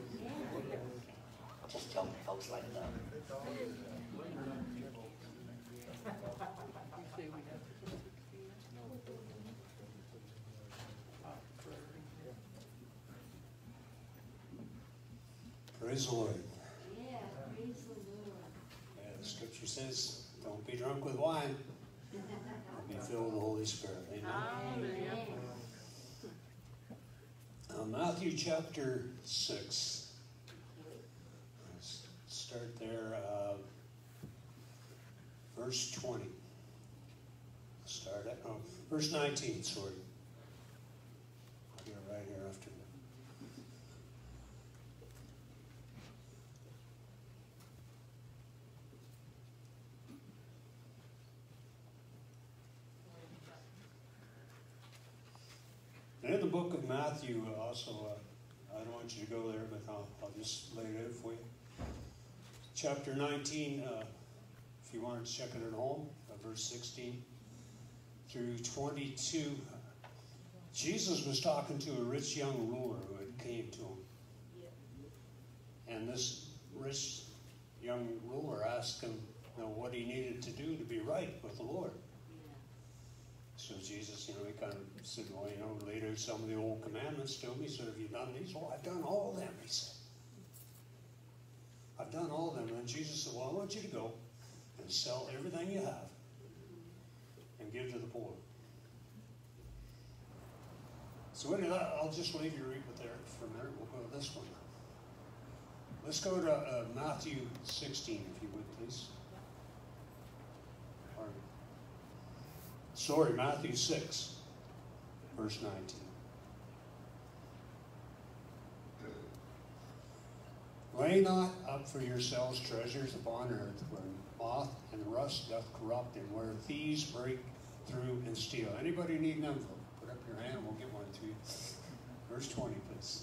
Just tell me folks like that. Praise the Lord. Yeah, praise the Lord. Yeah, the scripture says, don't be drunk with wine. filled with the Holy Spirit. Amen. Hallelujah. Uh, Matthew chapter six. Let's start there. Uh, verse twenty. Start at, oh, verse nineteen, sorry. I'll get right here after that. And in the book of Matthew, also, uh, I don't want you to go there, but I'll, I'll just lay it out for you. Chapter nineteen, uh, if you want to check it at home, uh, verse sixteen through twenty-two. Jesus was talking to a rich young ruler who had came to him. And this rich young ruler asked him, you know, what he needed to do to be right with the Lord. So Jesus, you know, he kind of said, well, you know, laid out some of the old commandments to him. He said, have you done these? Oh, I've done all of them, he said. I've done all of them. And then Jesus said, well, I want you to go and sell everything you have and give to the poor. So anyway, I'll just leave you read with there for a minute. We'll go to this one. Let's go to uh, Matthew sixteen, if you would, please. Or, sorry, Matthew six, verse nineteen. Lay not up for yourselves treasures upon earth, where moth and rust doth corrupt, and where thieves break through and steal. Anybody need an envelope? Put up your hand and we'll get one to you. Verse twenty, please.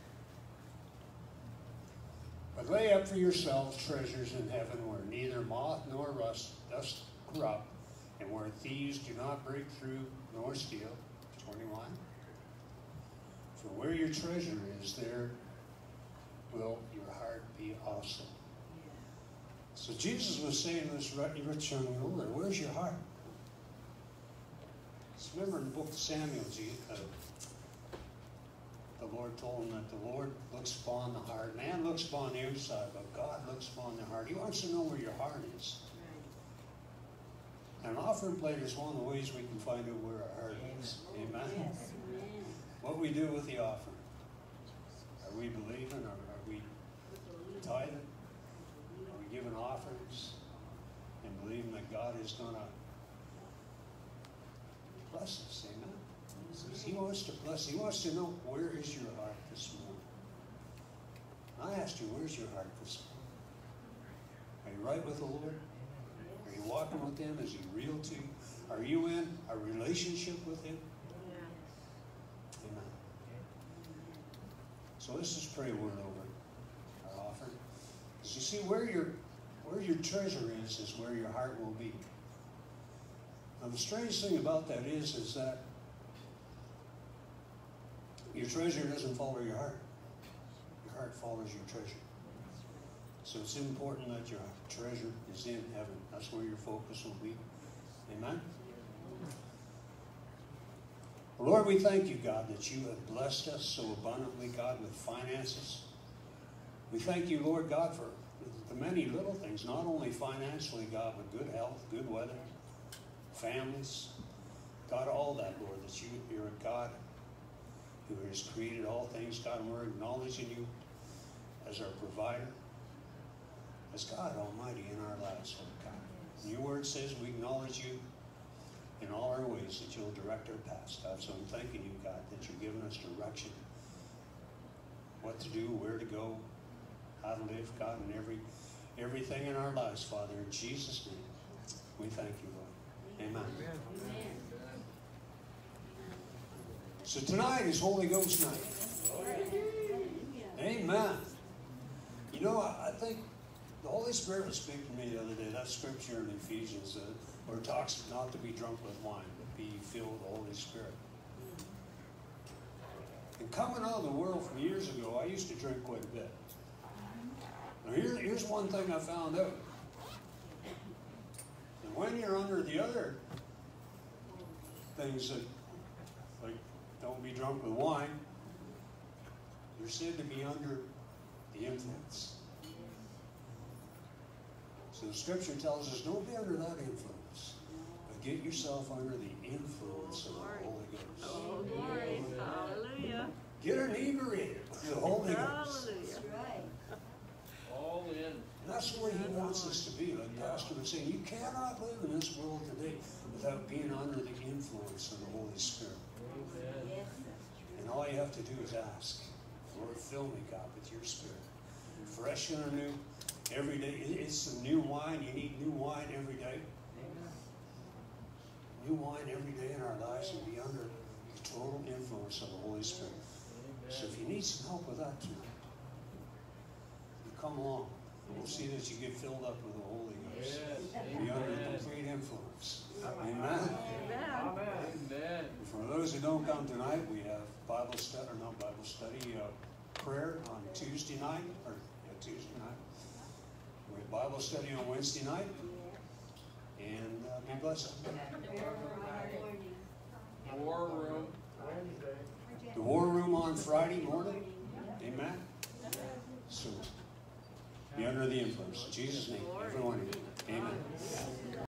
But lay up for yourselves treasures in heaven, where neither moth nor rust doth corrupt, and where thieves do not break through nor steal. twenty-one. For where your treasure is, there will your heart be also. So Jesus was saying to this rich young ruler, where's your heart? So remember in the book of Samuel, uh, the Lord told him that the Lord looks upon the heart. Man looks upon the outside, but God looks upon the heart. He wants to know where your heart is. And an offering plate is one of the ways we can find out where our heart is. Amen? Yes. What we do with the offering. Are we believing, or are we tithing? Are we giving offerings and believing that God is going to bless us? Amen? He wants to bless. He wants to know, where is your heart this morning? I asked you, where's your heart this morning? Are you right with the Lord? Are you walking with Him? Is He real to you? Are you in a relationship with Him? Amen. So let's just pray a word over our offering. Because you see, where your where your treasure is, is where your heart will be. Now the strange thing about that is, is that your treasure doesn't follow your heart. Your heart follows your treasure. So it's important that your treasure is in heaven. That's where your focus will be. Amen? Lord, we thank you, God, that you have blessed us so abundantly, God, with finances. We thank you, Lord God, for the many little things, not only financially, God, but good health, good weather, families. God, all that, Lord, that you, you're a God who has created all things, God, and we're acknowledging you as our provider, as God Almighty in our lives, Lord God. And your word says we acknowledge you in all our ways, that you'll direct our paths, God. So I'm thanking you, God, that you're giving us direction, what to do, where to go, how to live, God, in every everything in our lives, Father. In Jesus' name, we thank you, Lord. Amen. Amen. So tonight is Holy Ghost night. Amen. You know, I think the Holy Spirit was speaking to me the other day. That scripture in Ephesians, uh, where it talks not to be drunk with wine, but be filled with the Holy Spirit. And coming out of the world from years ago, I used to drink quite a bit. Now here, here's one thing I found out. And when you're under the other things that, like, don't be drunk with wine, you're said to be under the influence. So the scripture tells us, don't be under that influence, but get yourself under the influence of the Holy Ghost. Oh, glory. Hallelujah. Get inebriated with the Holy Ghost. Hallelujah. Right. All in. And that's where He wants us to be. Like Pastor was saying, you cannot live in this world today without being under the influence of the Holy Spirit. Amen. And all you have to do is ask, Lord, fill me, God, with your Spirit. Fresh and anew every day. It- It's some new wine. You need new wine every day. New wine every day in our lives and be under the total influence of the Holy Spirit. So if you need some help with that too, you come along. We'll see that you get filled up with the Holy Ghost. Be under the complete influence. Amen. Amen. Amen. For those who don't come tonight, we have Bible study, or not Bible study, uh, prayer on Tuesday night, or yeah, Tuesday night. We have Bible study on Wednesday night, and uh, be blessed. War room. The War Room on Friday morning. Amen. So, be under the influence. In Jesus' name, everyone. Amen.